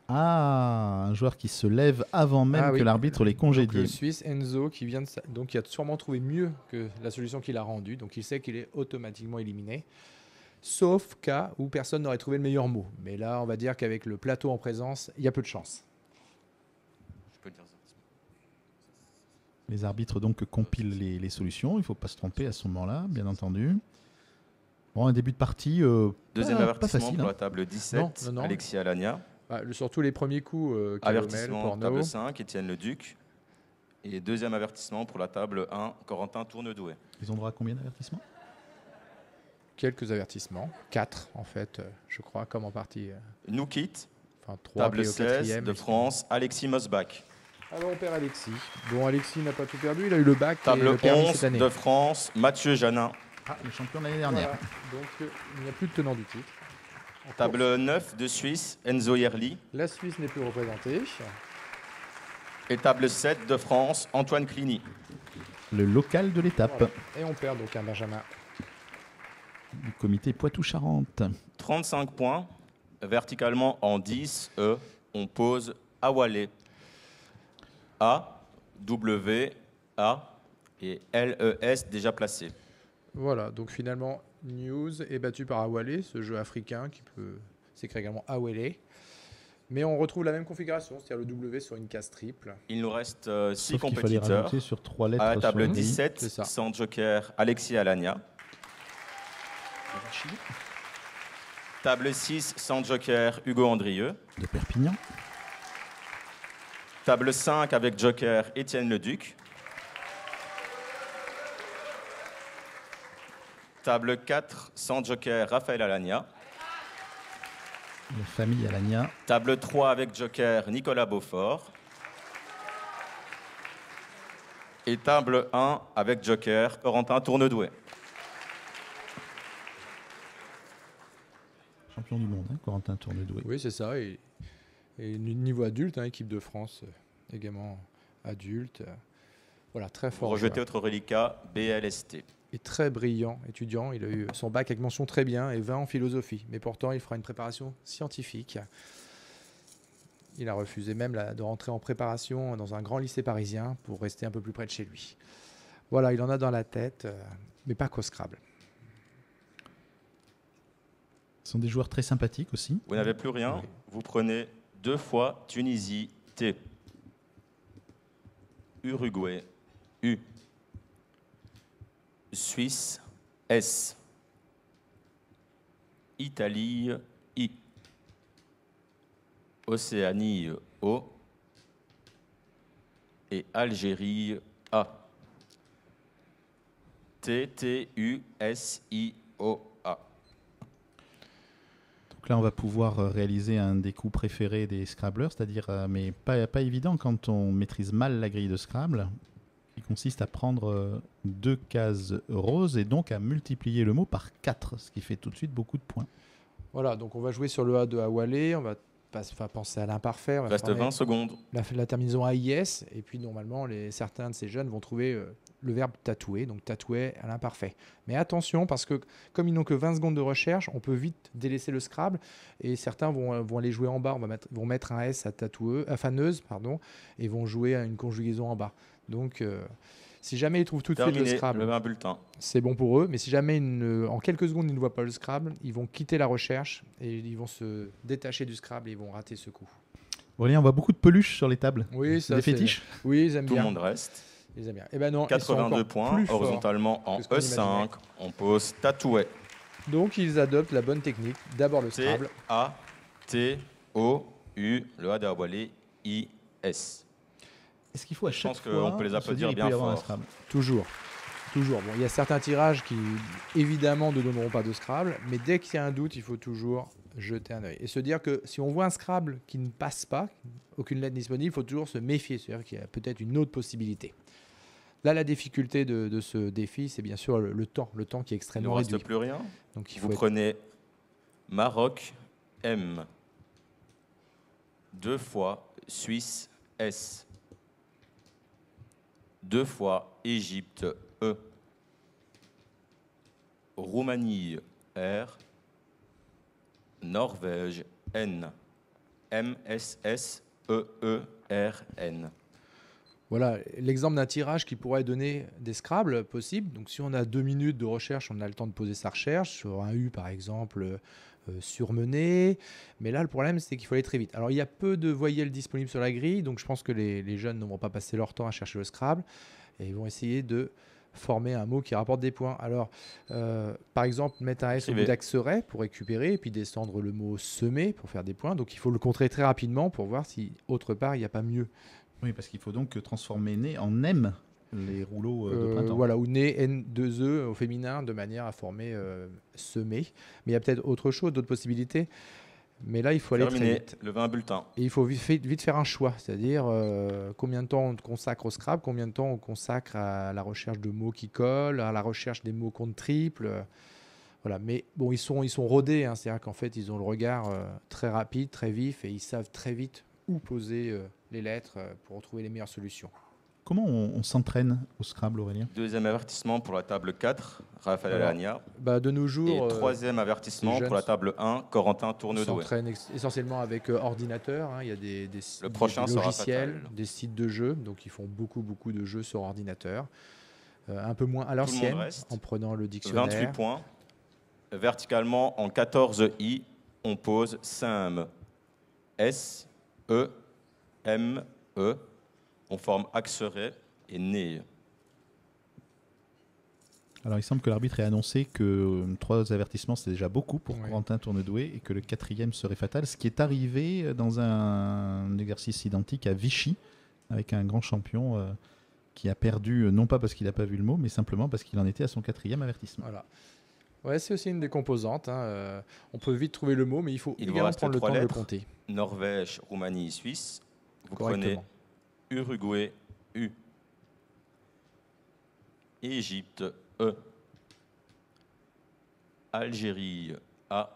Ah, un joueur qui se lève avant même Ah oui. que l'arbitre les Donc, congédie. le Suisse Enzo qui vient de sa- donc qui a sûrement trouvé mieux que la solution qu'il a rendue, donc il sait qu'il est automatiquement éliminé, sauf cas où personne n'aurait trouvé le meilleur mot. Mais là, on va dire qu'avec le plateau en présence, il y a peu de chance. Je peux le dire ça. Les arbitres donc compilent les, les solutions. Il ne faut pas se tromper à ce moment-là, bien entendu. Bon, un début de partie euh, Deuxième pas, pas avertissement facile. pour hein. la table dix-sept, Non, non, non. Alexis Alagna. Ah, le- surtout les premiers coups, euh, Calomel, Avertissement Porno. table cinq, Étienne Leduc. Et deuxième avertissement pour la table un, Corentin Tournedoué. Ils ont droit à combien d'avertissements? Quelques avertissements, quatre en fait, euh, je crois, comme en partie. euh, Nous quitte, Enfin, trois table puis au seize quatrième. de France, Alexis Mosbach. Alors on perd Alexis. Bon, Alexis n'a pas tout perdu, il a eu le bac et Table le permis onze cette année. de France, Mathieu Janin. Ah, le champion de l'année dernière. Voilà. Donc euh, il n'y a plus de tenant du titre. En Table course. neuf de Suisse, Enzo Yerli. La Suisse n'est plus représentée. Et table sept de France, Antoine Cliny. Le local de l'étape Voilà. Et on perd donc un Benjamin. du comité Poitou-Charentes. trente-cinq points. Verticalement en dix, E, on pose Awalé. A, W, A et L E S déjà placés. Voilà, donc finalement, News est battu par Awale, ce jeu africain qui peut s'écrire également Awele. Mais on retrouve la même configuration, c'est-à-dire le W sur une case triple. Il nous reste euh, six Sauf qu'il fallait compétiteurs. rajouter sur trois lettres À la sur table le pays. dix-sept, c'est ça. sans joker, Alexis Alagna. Table six, sans joker, Hugo Andrieux. De Perpignan. Table cinq avec joker, Étienne Leduc. Table quatre, sans joker, Raphaël Alagna. La famille Alagna. Table trois avec joker, Nicolas Beaufort. Et table un avec joker, Corentin Tournedoué. Champion du monde, hein, Corentin Tournedoué. Oui, c'est ça. Et, et niveau adulte, hein, équipe de France euh, également adulte. euh, voilà, très Vous fort. rejetez joueur. votre reliquat B L S T. Et très brillant étudiant. Il a eu son bac avec mention très bien et vingt en philosophie. Mais pourtant, il fera une préparation scientifique. Il a refusé même la- de rentrer en préparation dans un grand lycée parisien pour rester un peu plus près de chez lui. Voilà, il en a dans la tête, euh, mais pas qu'au Scrabble. Ce sont des joueurs très sympathiques aussi. Vous n'avez plus rien, Oui. vous prenez deux fois Tunisie T. Uruguay U. Suisse S. Italie I. Océanie O. Et Algérie A. T T U S I O A. Donc là, on va pouvoir euh, réaliser un des coups préférés des Scrabblers, c'est-à-dire, euh, mais pas, pas évident quand on maîtrise mal la grille de Scrabble, qui consiste à prendre euh, deux cases roses et donc à multiplier le mot par quatre, ce qui fait tout de suite beaucoup de points. Voilà, donc on va jouer sur le A de Awale, on va pas, enfin, penser à l'imparfait. on va Il reste former vingt secondes. La, la terminaison A I S, et puis normalement, les, certains de ces jeunes vont trouver euh, le verbe tatouer, donc tatouer à l'imparfait. Mais attention, parce que comme ils n'ont que vingt secondes de recherche, on peut vite délaisser le Scrabble, et certains vont, euh, vont aller jouer en bas, on va mettre, vont mettre un S à, tatoueux, à faneuse, pardon, et vont jouer à une conjugaison en bas. Donc, euh, si jamais ils trouvent tout de suite le Terminé Scrabble, le un bulletin. c'est bon pour eux, mais si jamais ils ne- en quelques secondes ils ne voient pas le Scrabble, ils vont quitter la recherche, et ils vont se détacher du Scrabble, et ils vont rater ce coup. Bon, allez, on voit beaucoup de peluches sur les tables. Oui, C'est ça des c'est- fétiches. Oui, ils aiment Tout le bien. monde reste. Ils aiment bien. Eh ben non, ils sont quatre-vingt-deux encore points, plus forts horizontalement en que ce qu'on E cinq. On pose tatoué. Donc ils adoptent la bonne technique. D'abord le T Scrabble. A T O U, le A d'Awalé, I S. Est-ce qu'il faut à chaque pense fois qu'on peut les se applaudir dire, il bien peut y avoir un fort. Scrabble? Toujours. Toujours. Bon, il y a certains tirages qui, évidemment, ne donneront pas de Scrabble, mais dès qu'il y a un doute, il faut toujours jeter un œil. Et se dire que si on voit un Scrabble qui ne passe pas, aucune lettre disponible, il faut toujours se méfier. C'est-à-dire qu'il y a peut-être une autre possibilité. Là, la difficulté de, de ce défi, c'est bien sûr le, le temps. Le temps qui est Il ne extrêmement vous reste réduit. plus rien. Donc il Vous faut être- prenez Maroc M. Deux fois Suisse S. Deux fois Égypte E. Roumanie R. Norvège N. M S S E E R N. Voilà l'exemple d'un tirage qui pourrait donner des Scrabble possibles. Donc, si on a deux minutes de recherche, on a le temps de poser sa recherche sur un U, par exemple, euh, surmené. Mais là, le problème, c'est qu'il faut aller très vite. Alors, il y a peu de voyelles disponibles sur la grille, donc je pense que les, les jeunes ne vont pas passer leur temps à chercher le Scrabble et ils vont essayer de former un mot qui rapporte des points. Alors, euh, par exemple, mettre un S au bout d'Axeret pour récupérer, et puis descendre le mot semer pour faire des points. Donc, il faut le contrer très rapidement pour voir si, autre part, il n'y a pas mieux. Oui, parce qu'il faut donc transformer né en M, les rouleaux euh, de Euh, printemps. voilà, ou né N deux E au féminin, de manière à former euh, semer. Mais il y a peut-être autre chose, d'autres possibilités. Mais là, il faut aller Terminé. très vite. Lever un bulletin. Et il faut vite, vite faire un choix, c'est-à-dire euh, combien de temps on consacre au Scrabble, combien de temps on consacre à la recherche de mots qui collent, à la recherche des mots compte triple. euh, Voilà. Mais bon, ils sont, ils sont rodés, hein, c'est-à-dire qu'en fait, ils ont le regard euh, très rapide, très vif, et ils savent très vite où poser euh, les lettres euh, pour retrouver les meilleures solutions. Comment on, on s'entraîne au Scrabble, Aurélien? Deuxième avertissement pour la table quatre, Raphaël Alors, Alagna. Bah, de nos jours, Et troisième euh, avertissement les jeunes pour la table un, Corentin on Tournedoué. s'entraîne ex- essentiellement avec euh, ordinateur. hein. Il y a des, des, Le des- prochain des sera logiciels, fatal. des sites de jeux, donc ils font beaucoup, beaucoup de jeux sur ordinateur. Euh, un peu moins à Tout le monde l'ancienne, reste. en prenant le vingt-huit dictionnaire. points. Verticalement, en quatorze i, on pose Sim. S, E, M, E. On forme Axeret et Né. Alors, il semble que l'arbitre ait annoncé que euh, trois avertissements, c'est déjà beaucoup pour Ouais. Corentin Tournedoué et que le quatrième serait fatal, ce qui est arrivé dans un exercice identique à Vichy, avec un grand champion euh, qui a perdu, euh, non pas parce qu'il n'a pas vu le mot, mais simplement parce qu'il en était à son quatrième avertissement. Voilà. Ouais, c'est aussi une des composantes. hein. Euh, on peut vite trouver le mot, mais il faut Il vous également reste prendre le temps trois de le lettres. compter Norvège, Roumanie, Suisse. Vous prenez correctement. Uruguay, U. Égypte, E. Algérie, A.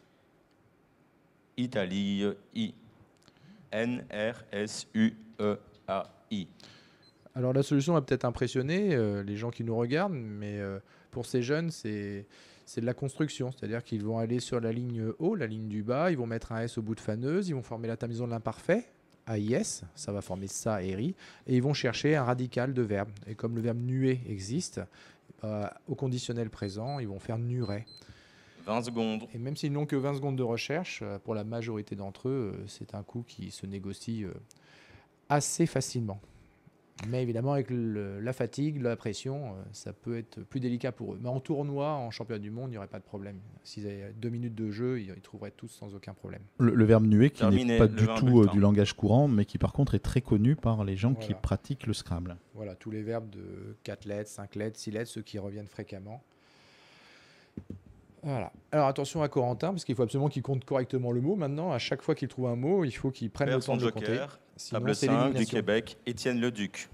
Italie, I. N, R, S, U, E, A, I. Alors la solution va peut-être impressionner euh, les gens qui nous regardent, mais euh, pour ces jeunes, c'est c'est de la construction. C'est-à-dire qu'ils vont aller sur la ligne haut, la ligne du bas, ils vont mettre un S au bout de faneuse, ils vont former la terminaison de l'imparfait, A I S, ça va former ça et ri, et ils vont chercher un radical de verbe. Et comme le verbe nuer existe, euh, au conditionnel présent, ils vont faire nuerait. vingt secondes. Et même s'ils n'ont que vingt secondes de recherche, euh, pour la majorité d'entre eux, euh, c'est un coup qui se négocie euh, assez facilement. Mais évidemment, avec le- la fatigue, la pression, euh, ça peut être plus délicat pour eux. Mais en tournoi, en championnat du monde, il n'y aurait pas de problème. S'ils avaient deux minutes de jeu, ils, ils trouveraient tous sans aucun problème. Le, le verbe nuer, qui Terminé, n'est pas le du vingt tout bulletin. euh, du langage courant, mais qui par contre est très connu par les gens qui Voilà. pratiquent le Scrabble. Voilà, tous les verbes de quatre lettres, cinq lettres, six lettres, ceux qui reviennent fréquemment. Voilà. Alors attention à Corentin, parce qu'il faut absolument qu'il compte correctement le mot. Maintenant, à chaque fois qu'il trouve un mot, il faut qu'il prenne Perd le temps son de le compter. joker. Sinon, Table c'est cinq du l'élimination. Québec, Étienne Leduc.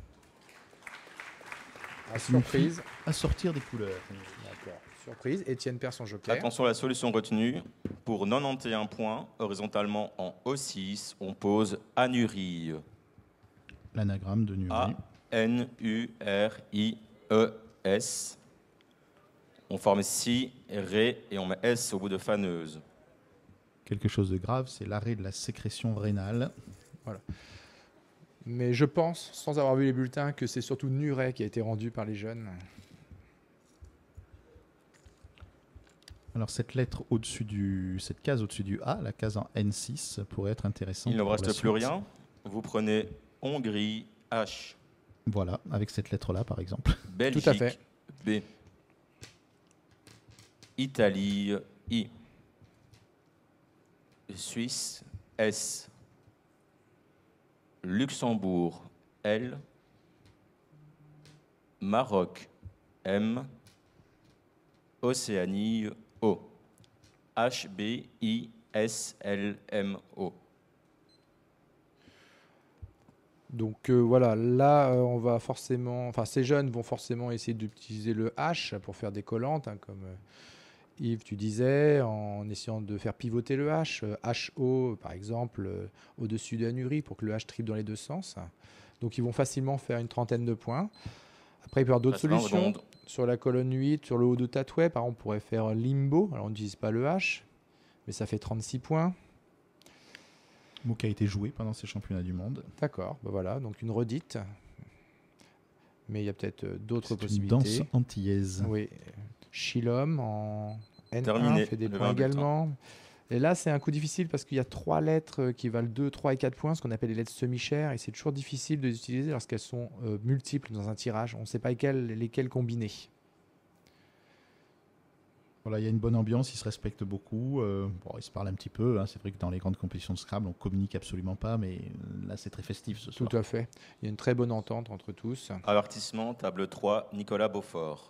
À surprise. À sortir des couleurs. D'accord. Surprise. Étienne perd son joker. Attention à la solution retenue. Pour quatre-vingt-onze points, horizontalement en O six, on pose Anurie. L'anagramme de nuer. A N U R I E S. On forme si, ré et on met S au bout de faneuse. Quelque chose de grave, c'est l'arrêt de la sécrétion rénale. Mais je pense, sans avoir vu les bulletins, que c'est surtout Nuret qui a été rendu par les jeunes. Alors cette lettre au-dessus du, cette case au-dessus du A, la case en N six, pourrait être intéressante. Il ne vous pour reste la plus suite. rien. Vous prenez Hongrie, H. Voilà, avec cette lettre-là par exemple. Belgique, Tout à fait. B. Italie, I. Suisse, S. Luxembourg, L. Maroc, M. Océanie, O. H, B, I, S, L, M, O. Donc euh, voilà, là, euh, on va forcément, enfin, ces jeunes vont forcément essayer d'utiliser le H pour faire des collantes, hein, comme euh, Yves, tu disais, en essayant de faire pivoter le H, euh, H O par exemple, euh, au-dessus de Anurie pour que le H triple dans les deux sens. Donc ils vont facilement faire une trentaine de points. Après, il peut y avoir d'autres Reste vingt solutions. secondes. Sur la colonne huit, sur le haut de Tatouet, par exemple, on pourrait faire Limbo. Alors on n'utilise pas le H, mais ça fait trente-six points. Mot qui a été joué pendant ces championnats du monde. D'accord, ben voilà, donc une redite. Mais il y a peut-être euh, d'autres C'est une possibilités. danse antillaise. Oui. Chilom en N un Terminé, fait des le points vingt bulletins. également. Et là, c'est un coup difficile parce qu'il y a trois lettres euh, qui valent deux, trois et quatre points, ce qu'on appelle les lettres semi-chères. Et c'est toujours difficile de les utiliser lorsqu'elles sont euh, multiples dans un tirage. On ne sait pas lesquelles, lesquelles combiner. Voilà, il y a une bonne ambiance, ils se respectent beaucoup. euh, bon, ils se parlent un petit peu. Hein. C'est vrai que dans les grandes compétitions de Scrabble, on communique absolument pas, mais euh, là, c'est très festif ce soir. Tout à fait. Il y a une très bonne entente entre tous. Avertissement, table trois, Nicolas Beaufort.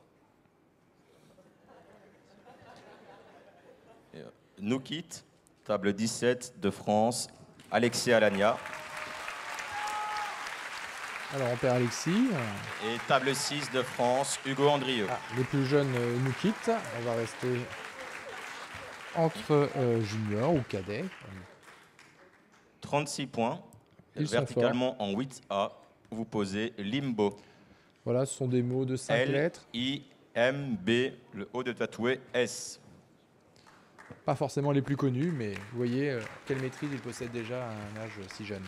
Et, euh, Noukit, table dix-sept de France, Alexis Alagna. Alors, on perd Alexis. Et table six de France, Hugo Andrieux. Ah, les plus jeunes euh, nous quittent. On va rester entre euh, juniors ou cadets. trente-six points. Ils sont Verticalement en huit A, vous posez Limbo. Voilà, ce sont des mots de cinq L, lettres. I, M, B, le haut de tatoué, S. Pas forcément les plus connus, mais vous voyez euh, quelle maîtrise ils possèdent déjà à un âge si jeune.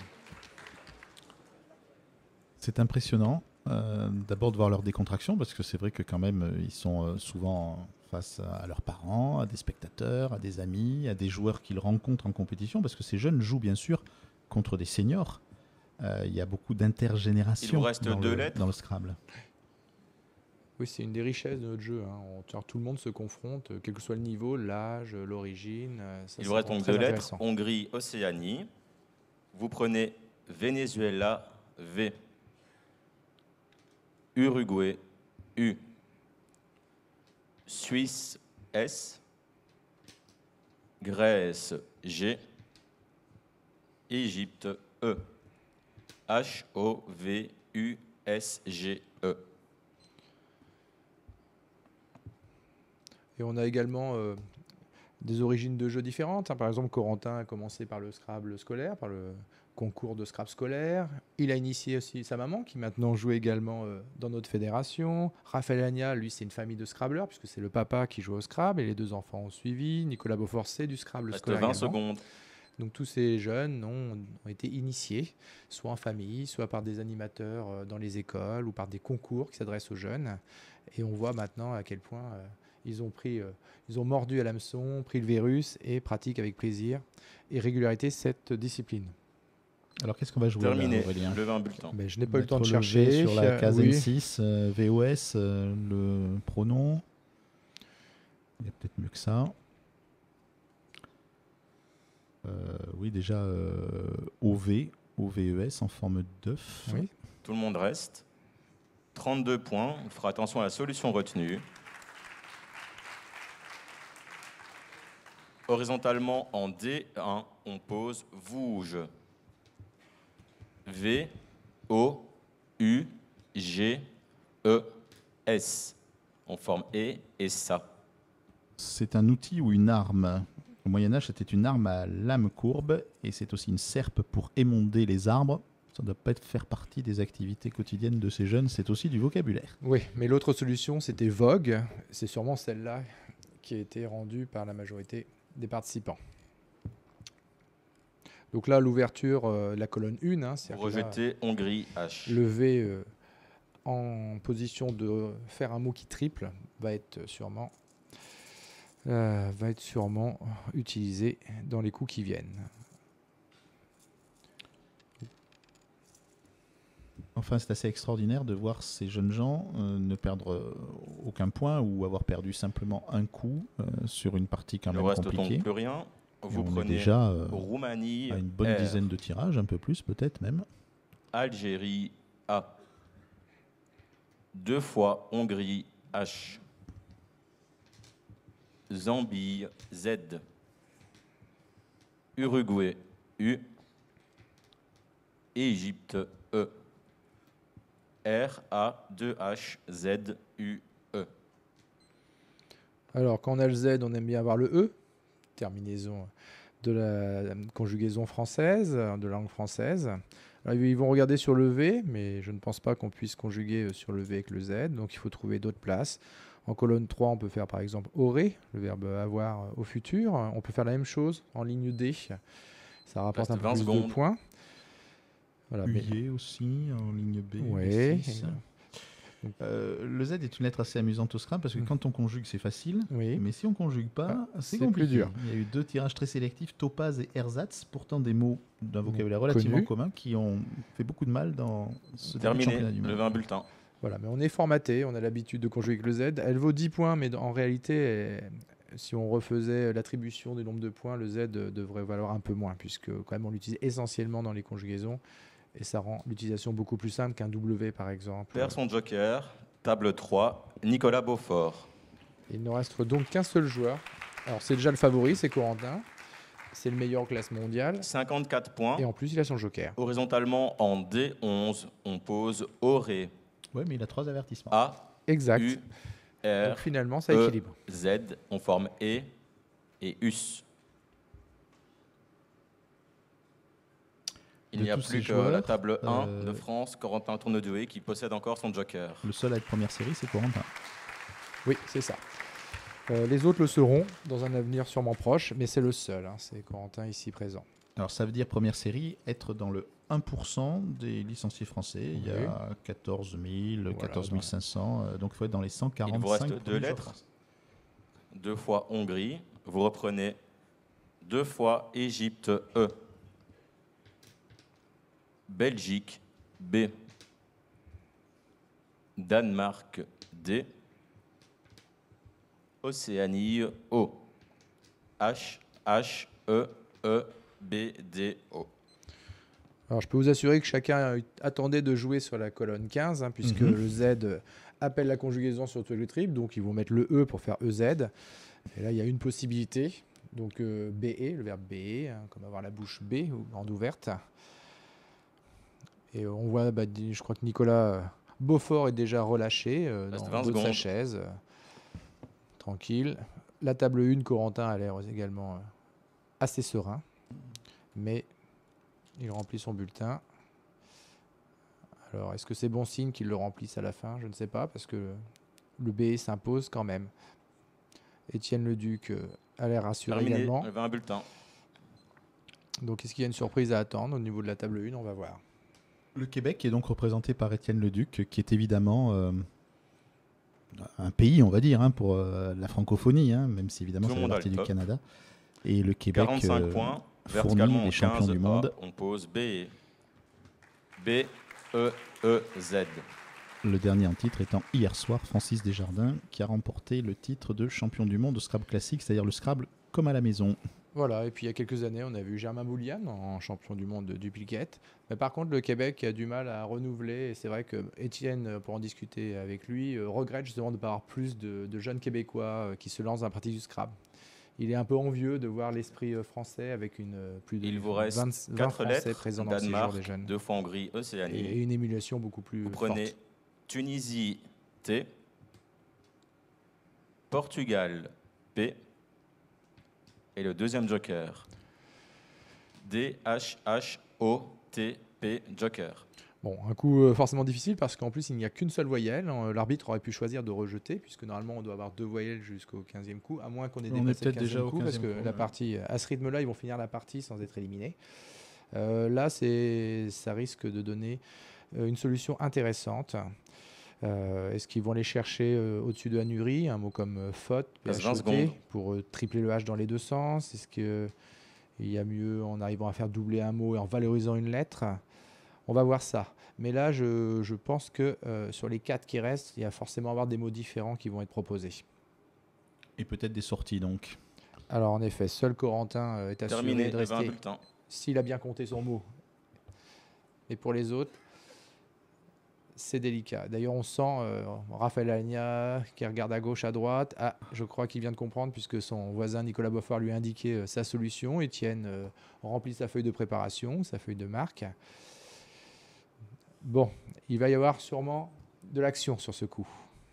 C'est impressionnant, euh, d'abord de voir leur décontraction, parce que c'est vrai que quand même, euh, ils sont euh, souvent face à leurs parents, à des spectateurs, à des amis, à des joueurs qu'ils rencontrent en compétition, parce que ces jeunes jouent bien sûr contre des seniors. Euh, Il y a beaucoup d'intergénération Il vous reste dans, deux le- lettres. dans le Scrabble. Oui, c'est une des richesses de notre jeu. Hein. On- genre, tout le monde se confronte, euh, quel que soit le niveau, l'âge, euh, l'origine. euh, ça, Il ça vous reste rend donc très deux lettres, intéressant. Hongrie, Océanie. Vous prenez Venezuela, V. Uruguay, U. Suisse, S. Grèce, G. Égypte, E. H, O, V, U, S, G, E. Et on a également euh, des origines de jeux différentes. hein. Par exemple, Corentin a commencé par le Scrabble scolaire, par le concours de Scrabble scolaire. Il a initié aussi sa maman, qui maintenant joue également euh, dans notre fédération. Raphaël Agna, lui, c'est une famille de Scrabbleurs, puisque c'est le papa qui joue au Scrabble, et les deux enfants ont suivi. Nicolas Beaufort, c'est du Scrabble Reste scolaire vingt également. secondes. Donc tous ces jeunes ont, ont été initiés, soit en famille, soit par des animateurs euh, dans les écoles ou par des concours qui s'adressent aux jeunes. Et on voit maintenant à quel point euh, ils ont pris, euh, ils ont mordu à l'hameçon, pris le virus et pratiquent avec plaisir et régularité cette discipline. Alors qu'est-ce qu'on va jouer là, Terminé, Aurélien? le vingt bulletins. Mais je n'ai pas eu le temps de Mettre le V chercher. sur la case Oui. N six, euh, V O S, euh, le pronom. Il y a peut-être mieux que ça. Euh, oui, déjà euh, O V, O V E S en forme d'œuf. Oui. Tout le monde reste. trente-deux points. On fera attention à la solution retenue. Horizontalement en D un, on pose Vouge. V, O, U, G, E, S. On forme E et ça. C'est un outil ou une arme. Au Moyen-Âge, c'était une arme à lame courbe et c'est aussi une serpe pour émonder les arbres. Ça ne doit pas être faire partie des activités quotidiennes de ces jeunes, c'est aussi du vocabulaire. Oui, mais l'autre solution, c'était Vogue. C'est sûrement celle-là qui a été rendue par la majorité des participants. Donc là, l'ouverture, euh, la colonne un, hein, Vous c'est-à-dire que là, rejetez Hongrie, H. le V euh, en position de faire un mot qui triple va être sûrement, euh, va être sûrement utilisé dans les coups qui viennent. Enfin, c'est assez extraordinaire de voir ces jeunes gens euh, ne perdre euh, aucun point ou avoir perdu simplement un coup euh, sur une partie quand Il ne même reste compliquée. donc plus rien. Et Vous on est prenez déjà euh, Roumanie, à une bonne R. dizaine de tirages, un peu plus peut-être même. Algérie, A. Deux fois Hongrie, H. Zambie, Z. Uruguay, U. Égypte, E. R, A, deux H, Z, U, E. Alors, quand on a le Z, on aime bien avoir le E, terminaison de la conjugaison française, de la langue française. Alors, ils vont regarder sur le V, mais je ne pense pas qu'on puisse conjuguer sur le V avec le Z, donc il faut trouver d'autres places. En colonne trois, on peut faire par exemple aurait, le verbe avoir au futur. On peut faire la même chose en ligne D. Ça rapporte Reste un peu vingt plus secondes. de points. Voilà, mais- Huillet aussi, en ligne B. Ouais. B six. Euh, le Z est une lettre assez amusante au Scrabble parce que Mm. quand on conjugue, c'est facile. Oui. Mais si on conjugue pas, Ah, c'est c'est compliqué. plus dur. Il y a eu deux tirages très sélectifs, topaz et ersatz, pourtant des mots d'un Mots vocabulaire relativement connus. commun qui ont fait beaucoup de mal dans ce début de Terminé, championnat du le monde. vingt bulletins. Voilà, mais on est formaté, on a l'habitude de conjuguer avec le Z. Elle vaut dix points, mais en réalité, elle- si on refaisait l'attribution des nombres de points, le Z devrait valoir un peu moins, puisque quand même on l'utilise essentiellement dans les conjugaisons, et ça rend l'utilisation beaucoup plus simple qu'un W par exemple. Perd son joker, table trois, Nicolas Beaufort. Il ne reste donc qu'un seul joueur. Alors c'est déjà le favori, c'est Corentin. C'est le meilleur en classe mondiale. cinquante-quatre points. Et en plus, il a son joker. Horizontalement, en D onze, on pose Auré. Ouais, mais il a trois avertissements. A, Exact. U, R, Donc finalement, ça E, équilibre. Z, on forme E et Us. Il De n'y a tous plus ces que joueurs, la table un euh, de France, Corentin Tournedoué, qui possède encore son joker. Le seul à être première série, c'est Corentin. Oui, c'est ça. Euh, les autres le seront dans un avenir sûrement proche, mais c'est le seul. hein, c'est Corentin ici présent. Alors ça veut dire première série, être dans le un pour cent des licenciés français. Il y Oui. a quatorze mille, Voilà, quatorze mille cinq cents, euh, donc il faut être dans les cent Il quarante-cinq. vous reste deux premiers lettres. joueurs. Deux fois Hongrie. Vous reprenez deux fois Égypte, E. Belgique, B. Danemark, D. Océanie, O. H, H, E, E, B, D, O. Alors, je peux vous assurer que chacun attendait de jouer sur la colonne quinze, hein, puisque Mhm. le Z euh, appelle la conjugaison sur tous les triples, donc ils vont mettre le E pour faire E Z. Et là, il y a une possibilité, donc euh, B E, le verbe B E, hein, comme avoir la bouche B, ou grande ouverte. Et on voit, bah, di- je crois que Nicolas euh, Beaufort est déjà relâché euh, Reste dans vingt le dos de sa secondes. chaise. euh, tranquille. La table un, Corentin a l'air également euh, assez serein, mais il remplit son bulletin. Alors, est-ce que c'est bon signe qu'il le remplisse à la fin? Je ne sais pas, parce que le, le B s'impose quand même. Étienne Leduc euh, a l'air rassuré Terminé, également. le vingt bulletins. Donc, est-ce qu'il y a une surprise à attendre au niveau de la table un? On va voir. Le Québec est donc représenté par Étienne Leduc, qui est évidemment euh, un pays, on va dire, hein, pour euh, la francophonie, hein, même si évidemment Tout c'est le la monde a partie le du top. Canada. Et le Québec quarante-cinq euh, points. fournit Verticalement, les en champions quinze du A, monde. on pose B. B, E, E, Z. Le dernier en titre étant hier soir Francis Desjardins, qui a remporté le titre de champion du monde de Scrabble classique, c'est-à-dire le Scrabble comme à la maison. Voilà, et puis il y a quelques années, on a vu Germain Boulian en champion du monde de duplicate. Mais par contre, le Québec a du mal à renouveler. Et c'est vrai que Étienne, pour en discuter avec lui, euh, regrette justement de ne pas avoir plus de, de jeunes Québécois euh, qui se lancent dans la pratique du Scrabble. Il est un peu envieux de voir l'esprit euh, français avec une, euh, plus de Il vous reste vingt, vingt quatre Français lettres. présents dans le séjour Danemark, des jeunes. deux fois Hongrie, Océanie. Et, et une émulation beaucoup plus Vous prenez forte. Tunisie, T. Portugal, P. Et le deuxième joker. D, H, H, O, T, P, joker. Bon, un coup euh, forcément difficile parce qu'en plus il n'y a qu'une seule voyelle. Euh, L'arbitre aurait pu choisir de rejeter puisque normalement on doit avoir deux voyelles jusqu'au quinzième coup, à moins qu'on ait On est dépassé le peut-être déjà quinzième au coup parce quinzième que coup, la ouais. partie, à ce rythme-là, ils vont finir la partie sans être éliminés. Euh, là, c'est, ça risque de donner euh, une solution intéressante. Euh, Est-ce qu'ils vont aller chercher euh, au-dessus de Hanuri un mot comme euh, faute, P Reste H vingt O T, secondes. pour euh, tripler le H dans les deux sens? Est-ce qu'il y a mieux en arrivant à faire doubler un mot et en valorisant une lettre? On va voir ça. Mais là, je, je pense que euh, sur les quatre qui restent, il y a forcément avoir des mots différents qui vont être proposés. Et peut-être des sorties donc. Alors en effet, seul Corentin euh, est assuré Terminé, de le vingt rester bulletins. s'il a bien compté son mot. Et pour les autres, c'est délicat. D'ailleurs, on sent euh, Raphaël Alagna qui regarde à gauche, à droite. Ah, je crois qu'il vient de comprendre puisque son voisin Nicolas Beaufort lui a indiqué euh, sa solution. Étienne euh, remplit sa feuille de préparation, sa feuille de marque. Bon, il va y avoir sûrement de l'action sur ce coup.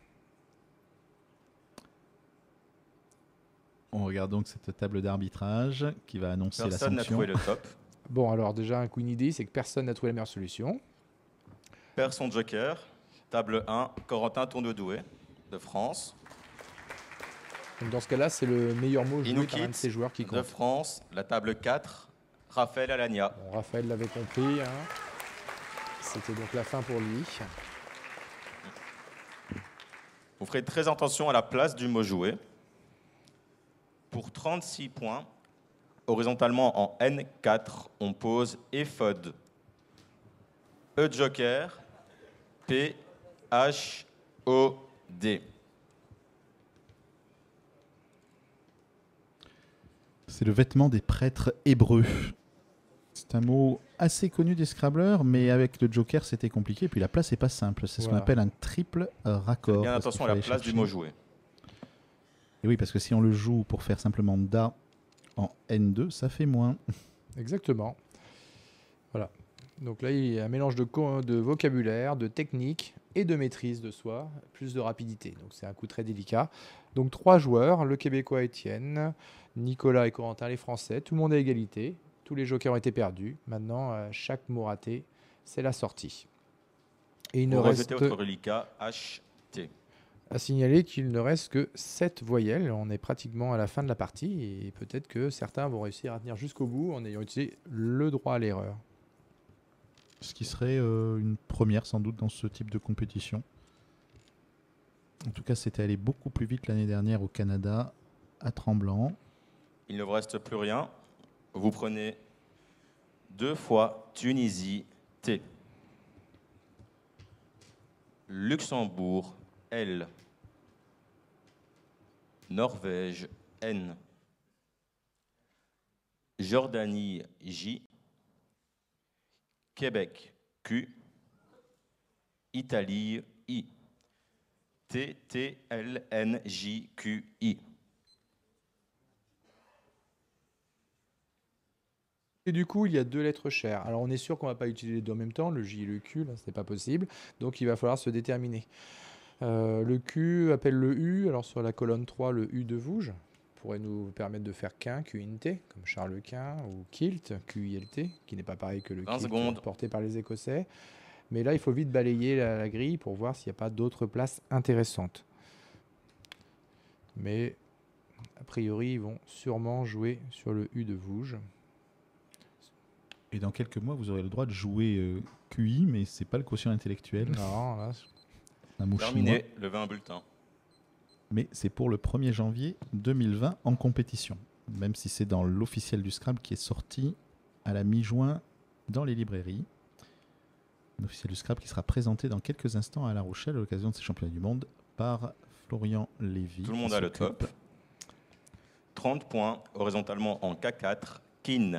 On regarde donc cette table d'arbitrage qui va annoncer Personne la n'a sanction. trouvé le top. Bon, alors déjà, un coup inédit, c'est que personne n'a trouvé la meilleure solution. Perd son joker. Table un, Corentin Tournedoué de France. Donc dans ce cas-là, c'est le meilleur mot Il joué nous par un de quitte ces joueurs qui de compte. France, la table quatre, Raphaël Alagna. Bon, Raphaël l'avait compris. Hein. C'était donc la fin pour lui. Vous ferez très attention à la place du mot joué. Pour trente-six points, horizontalement en N quatre, on pose éphod. E joker, P H O D. C'est le vêtement des prêtres hébreux. C'est un mot assez connu des Scrabblers, mais avec le Joker, c'était compliqué. Puis la place n'est pas simple. C'est ce Voilà. qu'on appelle un triple raccord. Bien parce attention qu'il à la fallait place du chercher- mot joué. Et oui, parce que si on le joue pour faire simplement Da en N deux, ça fait moins. Exactement. Voilà. Donc là, il y a un mélange de, co- de vocabulaire, de technique et de maîtrise de soi, plus de rapidité. Donc c'est un coup très délicat. Donc trois joueurs, le Québécois Étienne, Nicolas et Corentin les Français. Tout le monde à égalité. Tous les jokers ont été perdus. Maintenant, euh, chaque mot raté, c'est la sortie. Et il ne Vous reste rejetez votre reliquat H T. à signaler qu'il ne reste que sept voyelles. On est pratiquement à la fin de la partie et peut-être que certains vont réussir à tenir jusqu'au bout en ayant utilisé le droit à l'erreur. Ce qui serait euh, une première sans doute dans ce type de compétition. En tout cas, c'était allé beaucoup plus vite l'année dernière au Canada, à Tremblant. Il ne vous reste plus rien. Vous prenez deux fois Tunisie T. Luxembourg L. Norvège N. Jordanie J. Québec Q. Italie I. T T L N J Q I. Et du coup, il y a deux lettres chères. Alors, on est sûr qu'on ne va pas utiliser les deux en même temps, le J et le Q, là, ce n'est pas possible. Donc, il va falloir se déterminer. Euh, le Q appelle le U. Alors, sur la colonne trois, le U de Vouges pourrait nous permettre de faire Quin, Q I N T, comme Charles Quint, ou Kilt, Q I L T, qui n'est pas pareil que le vingt Kilt secondes. porté par les Écossais. Mais là, il faut vite balayer la, la grille pour voir s'il n'y a pas d'autres places intéressantes. Mais, a priori, ils vont sûrement jouer sur le U de Vouges. Et dans quelques mois, vous aurez le droit de jouer euh, Q I, mais c'est pas le quotient intellectuel. Non, là, Un mot chinois. Terminé, levez un bulletin. Mais c'est pour le premier janvier deux mille vingt en compétition. Même si c'est dans l'officiel du Scrabble qui est sorti à la mi-juin dans les librairies. Un officiel du Scrabble qui sera présenté dans quelques instants à La Rochelle à l'occasion de ces championnats du monde par Florian Lévy. Tout le monde qui a le s'occupe. top. trente points, horizontalement en K quatre. Kin.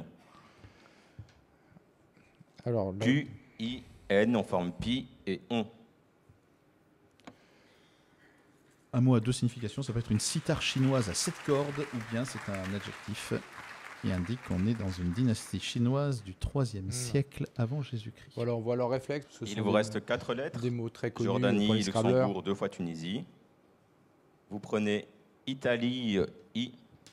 alors, là, Q I N, on forme pi et on. Un mot à deux significations, ça peut être une cithare chinoise à sept cordes ou bien c'est un adjectif qui indique qu'on est dans une dynastie chinoise du troisième Mmh. siècle avant Jésus-Christ. voilà, on voit leur réflexe. Parce que ce Il sont vous des- reste quatre lettres. des mots très connus Jordanie, pour les Scrabblers. Luxembourg, deux fois Tunisie. Vous prenez Italie, I.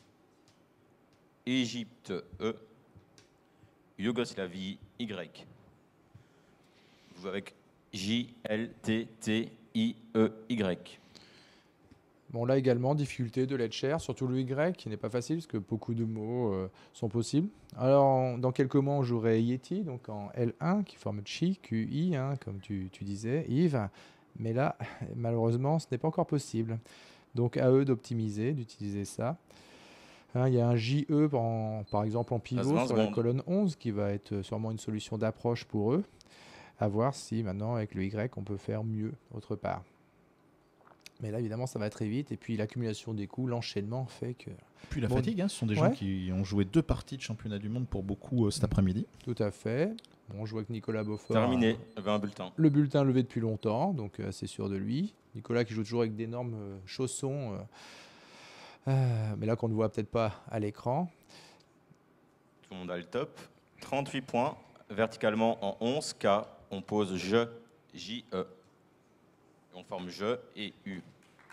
Égypte, E. Yougoslavie, Y. Vous avec J, L, T, T, I, E, Y. Bon, là également, difficulté de lettres chères, surtout le Y, qui n'est pas facile, parce que beaucoup de mots euh, sont possibles. Alors, en- dans quelques mois, on jouerait Yeti, donc en L un, qui forme Chi, Q I, hein, comme tu, tu disais, Yves. Mais là, malheureusement, ce n'est pas encore possible. Donc, à eux d'optimiser, d'utiliser ça. Hein, il y a un J E, en- par exemple, en pivot vingt sur la secondes. colonne onze, qui va être sûrement une solution d'approche pour eux. À voir si maintenant, avec le Y, on peut faire mieux autre part. Mais là, évidemment, ça va très vite. Et puis, l'accumulation des coups, l'enchaînement fait que... Puis la Bon, fatigue, hein, ce sont des ouais. gens qui ont joué deux parties de championnat du monde pour beaucoup euh, cet après-midi. Tout à fait. Bon, je vois que Nicolas Beaufort Terminé, a levez un bulletin. le bulletin levé depuis longtemps, donc euh, c'est sûr de lui. Nicolas qui joue toujours avec d'énormes euh, chaussons, euh, euh, mais là qu'on ne voit peut-être pas à l'écran. Tout le monde a le top. trente-huit points, verticalement en onze K, on pose je, J, E. On forme je et U.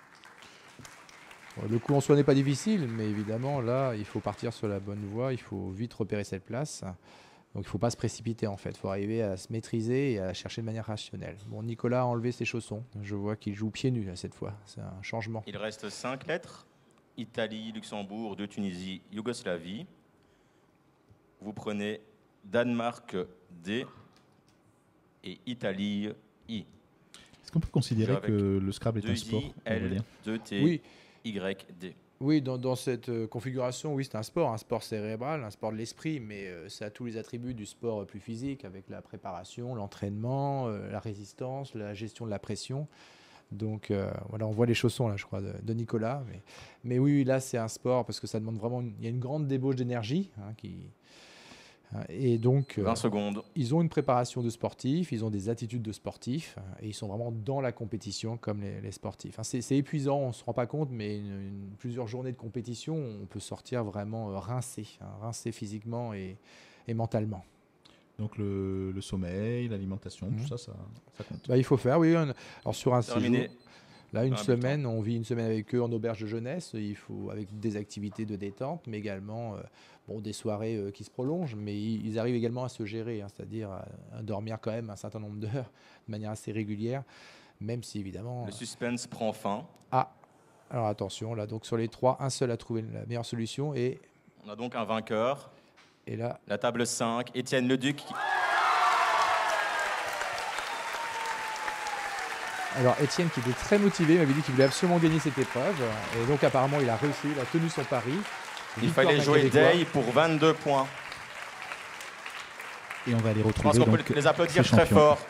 Bon, le coup en soi n'est pas difficile, mais évidemment, là, il faut partir sur la bonne voie, il faut vite repérer cette place. Donc il ne faut pas se précipiter en fait, il faut arriver à se maîtriser et à chercher de manière rationnelle. Bon, Nicolas a enlevé ses chaussons, je vois qu'il joue pieds nus là, cette fois, c'est un changement. Il reste cinq lettres. Italie, Luxembourg, deux Tunisie, Yougoslavie. vous prenez Danemark D et Italie I. Est-ce qu'on peut considérer Avec que le Scrabble est un deux sport, I, on va L, dire deux T, Oui. Y, D. Oui, dans, dans cette euh, configuration, oui, c'est un sport, un sport cérébral, un sport de l'esprit, mais euh, ça a tous les attributs du sport euh, plus physique, avec la préparation, l'entraînement, euh, la résistance, la gestion de la pression. Donc euh, voilà, on voit les chaussons là, je crois, de, de Nicolas. Mais, mais oui, là, c'est un sport parce que ça demande vraiment, une- il y a une grande débauche d'énergie, hein, qui hein, et donc euh, vingt secondes. ils ont une préparation de sportifs, ils ont des attitudes de sportifs, hein, et ils sont vraiment dans la compétition comme les, les sportifs. Hein, c'est, c'est épuisant, on ne se rend pas compte, mais une, une- plusieurs journées de compétition, on peut sortir vraiment euh, rincé, hein, rincé physiquement et, et mentalement. Donc le, le sommeil, l'alimentation, Mhm. tout ça, ça, ça compte. Bah, il faut faire, oui. un- alors sur un Terminé. séjour, là, une Un semaine, on vit une semaine avec eux en auberge de jeunesse, il faut, avec des activités de détente, mais également euh, bon, des soirées euh, qui se prolongent, mais ils, ils arrivent également à se gérer, hein, c'est-à-dire à, à dormir quand même un certain nombre d'heures de manière assez régulière, même si évidemment... Le suspense prend fin. Ah, alors attention, là, donc sur les trois, un seul a trouvé la meilleure solution, et, On a donc un vainqueur. et là, La table cinq, Étienne Leduc. qui- alors Étienne, qui était très motivé, m'avait dit qu'il voulait absolument gagner cette épreuve, et donc apparemment il a réussi, il a tenu son pari. Il Victoire fallait d'un jouer Québécois. Day pour vingt-deux points. Et on va aller Je pense retrouver qu'on donc peut les applaudir ces très champions. fort.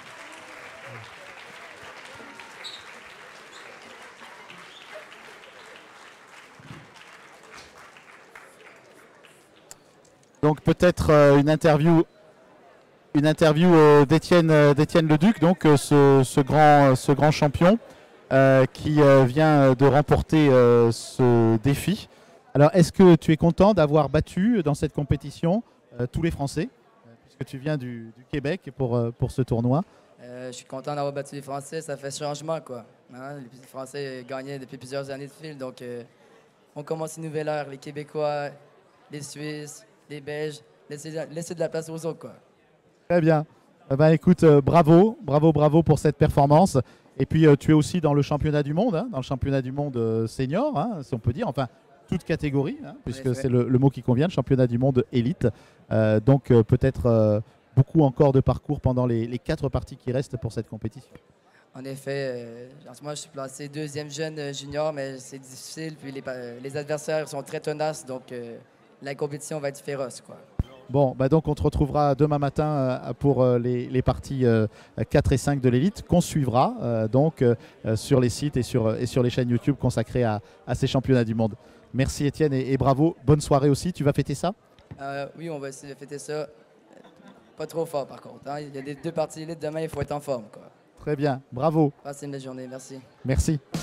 Donc peut-être euh, une interview, une interview euh, d'Étienne euh, d'Étienne Leduc, donc euh, ce, ce grand, ce grand champion euh, qui euh, vient de remporter euh, ce défi. Alors est-ce que tu es content d'avoir battu dans cette compétition euh, tous les Français, euh, puisque tu viens du, du Québec pour, euh, pour ce tournoi? Euh, je suis content d'avoir battu les Français, ça fait changement, quoi. Hein? Les Français gagnaient depuis plusieurs années de fil, donc euh, on commence une nouvelle ère. Les Québécois, les Suisses, les Belges, laissez, laissez de la place aux autres, quoi. Très bien. Eh ben, écoute, euh, bravo, bravo, bravo pour cette performance. Et puis euh, tu es aussi dans le championnat du monde, hein, dans le championnat du monde euh, senior, hein, si on peut dire, enfin toute catégorie, hein, puisque effet. c'est le, le mot qui convient, le championnat du monde élite. Euh, donc euh, peut-être euh, beaucoup encore de parcours pendant les, les quatre parties qui restent pour cette compétition. En effet, euh, en ce moment, je suis placé deuxième jeune euh, junior, mais c'est difficile. Puis les, pa- les adversaires sont très tenaces, donc euh, la compétition va être féroce, quoi. Bon, bah donc on te retrouvera demain matin euh, pour euh, les, les parties euh, quatre et cinq de l'élite qu'on suivra euh, donc euh, sur les sites et sur, et sur les chaînes YouTube consacrées à, à ces championnats du monde. Merci Étienne et, et bravo. Bonne soirée aussi. Tu vas fêter ça? Euh, oui, on va essayer de fêter ça. Euh, Pas trop fort, par contre. Hein. Il y a des deux parties élites demain, il faut être en forme, quoi. Très bien. Bravo. Passez une belle journée, merci. Merci.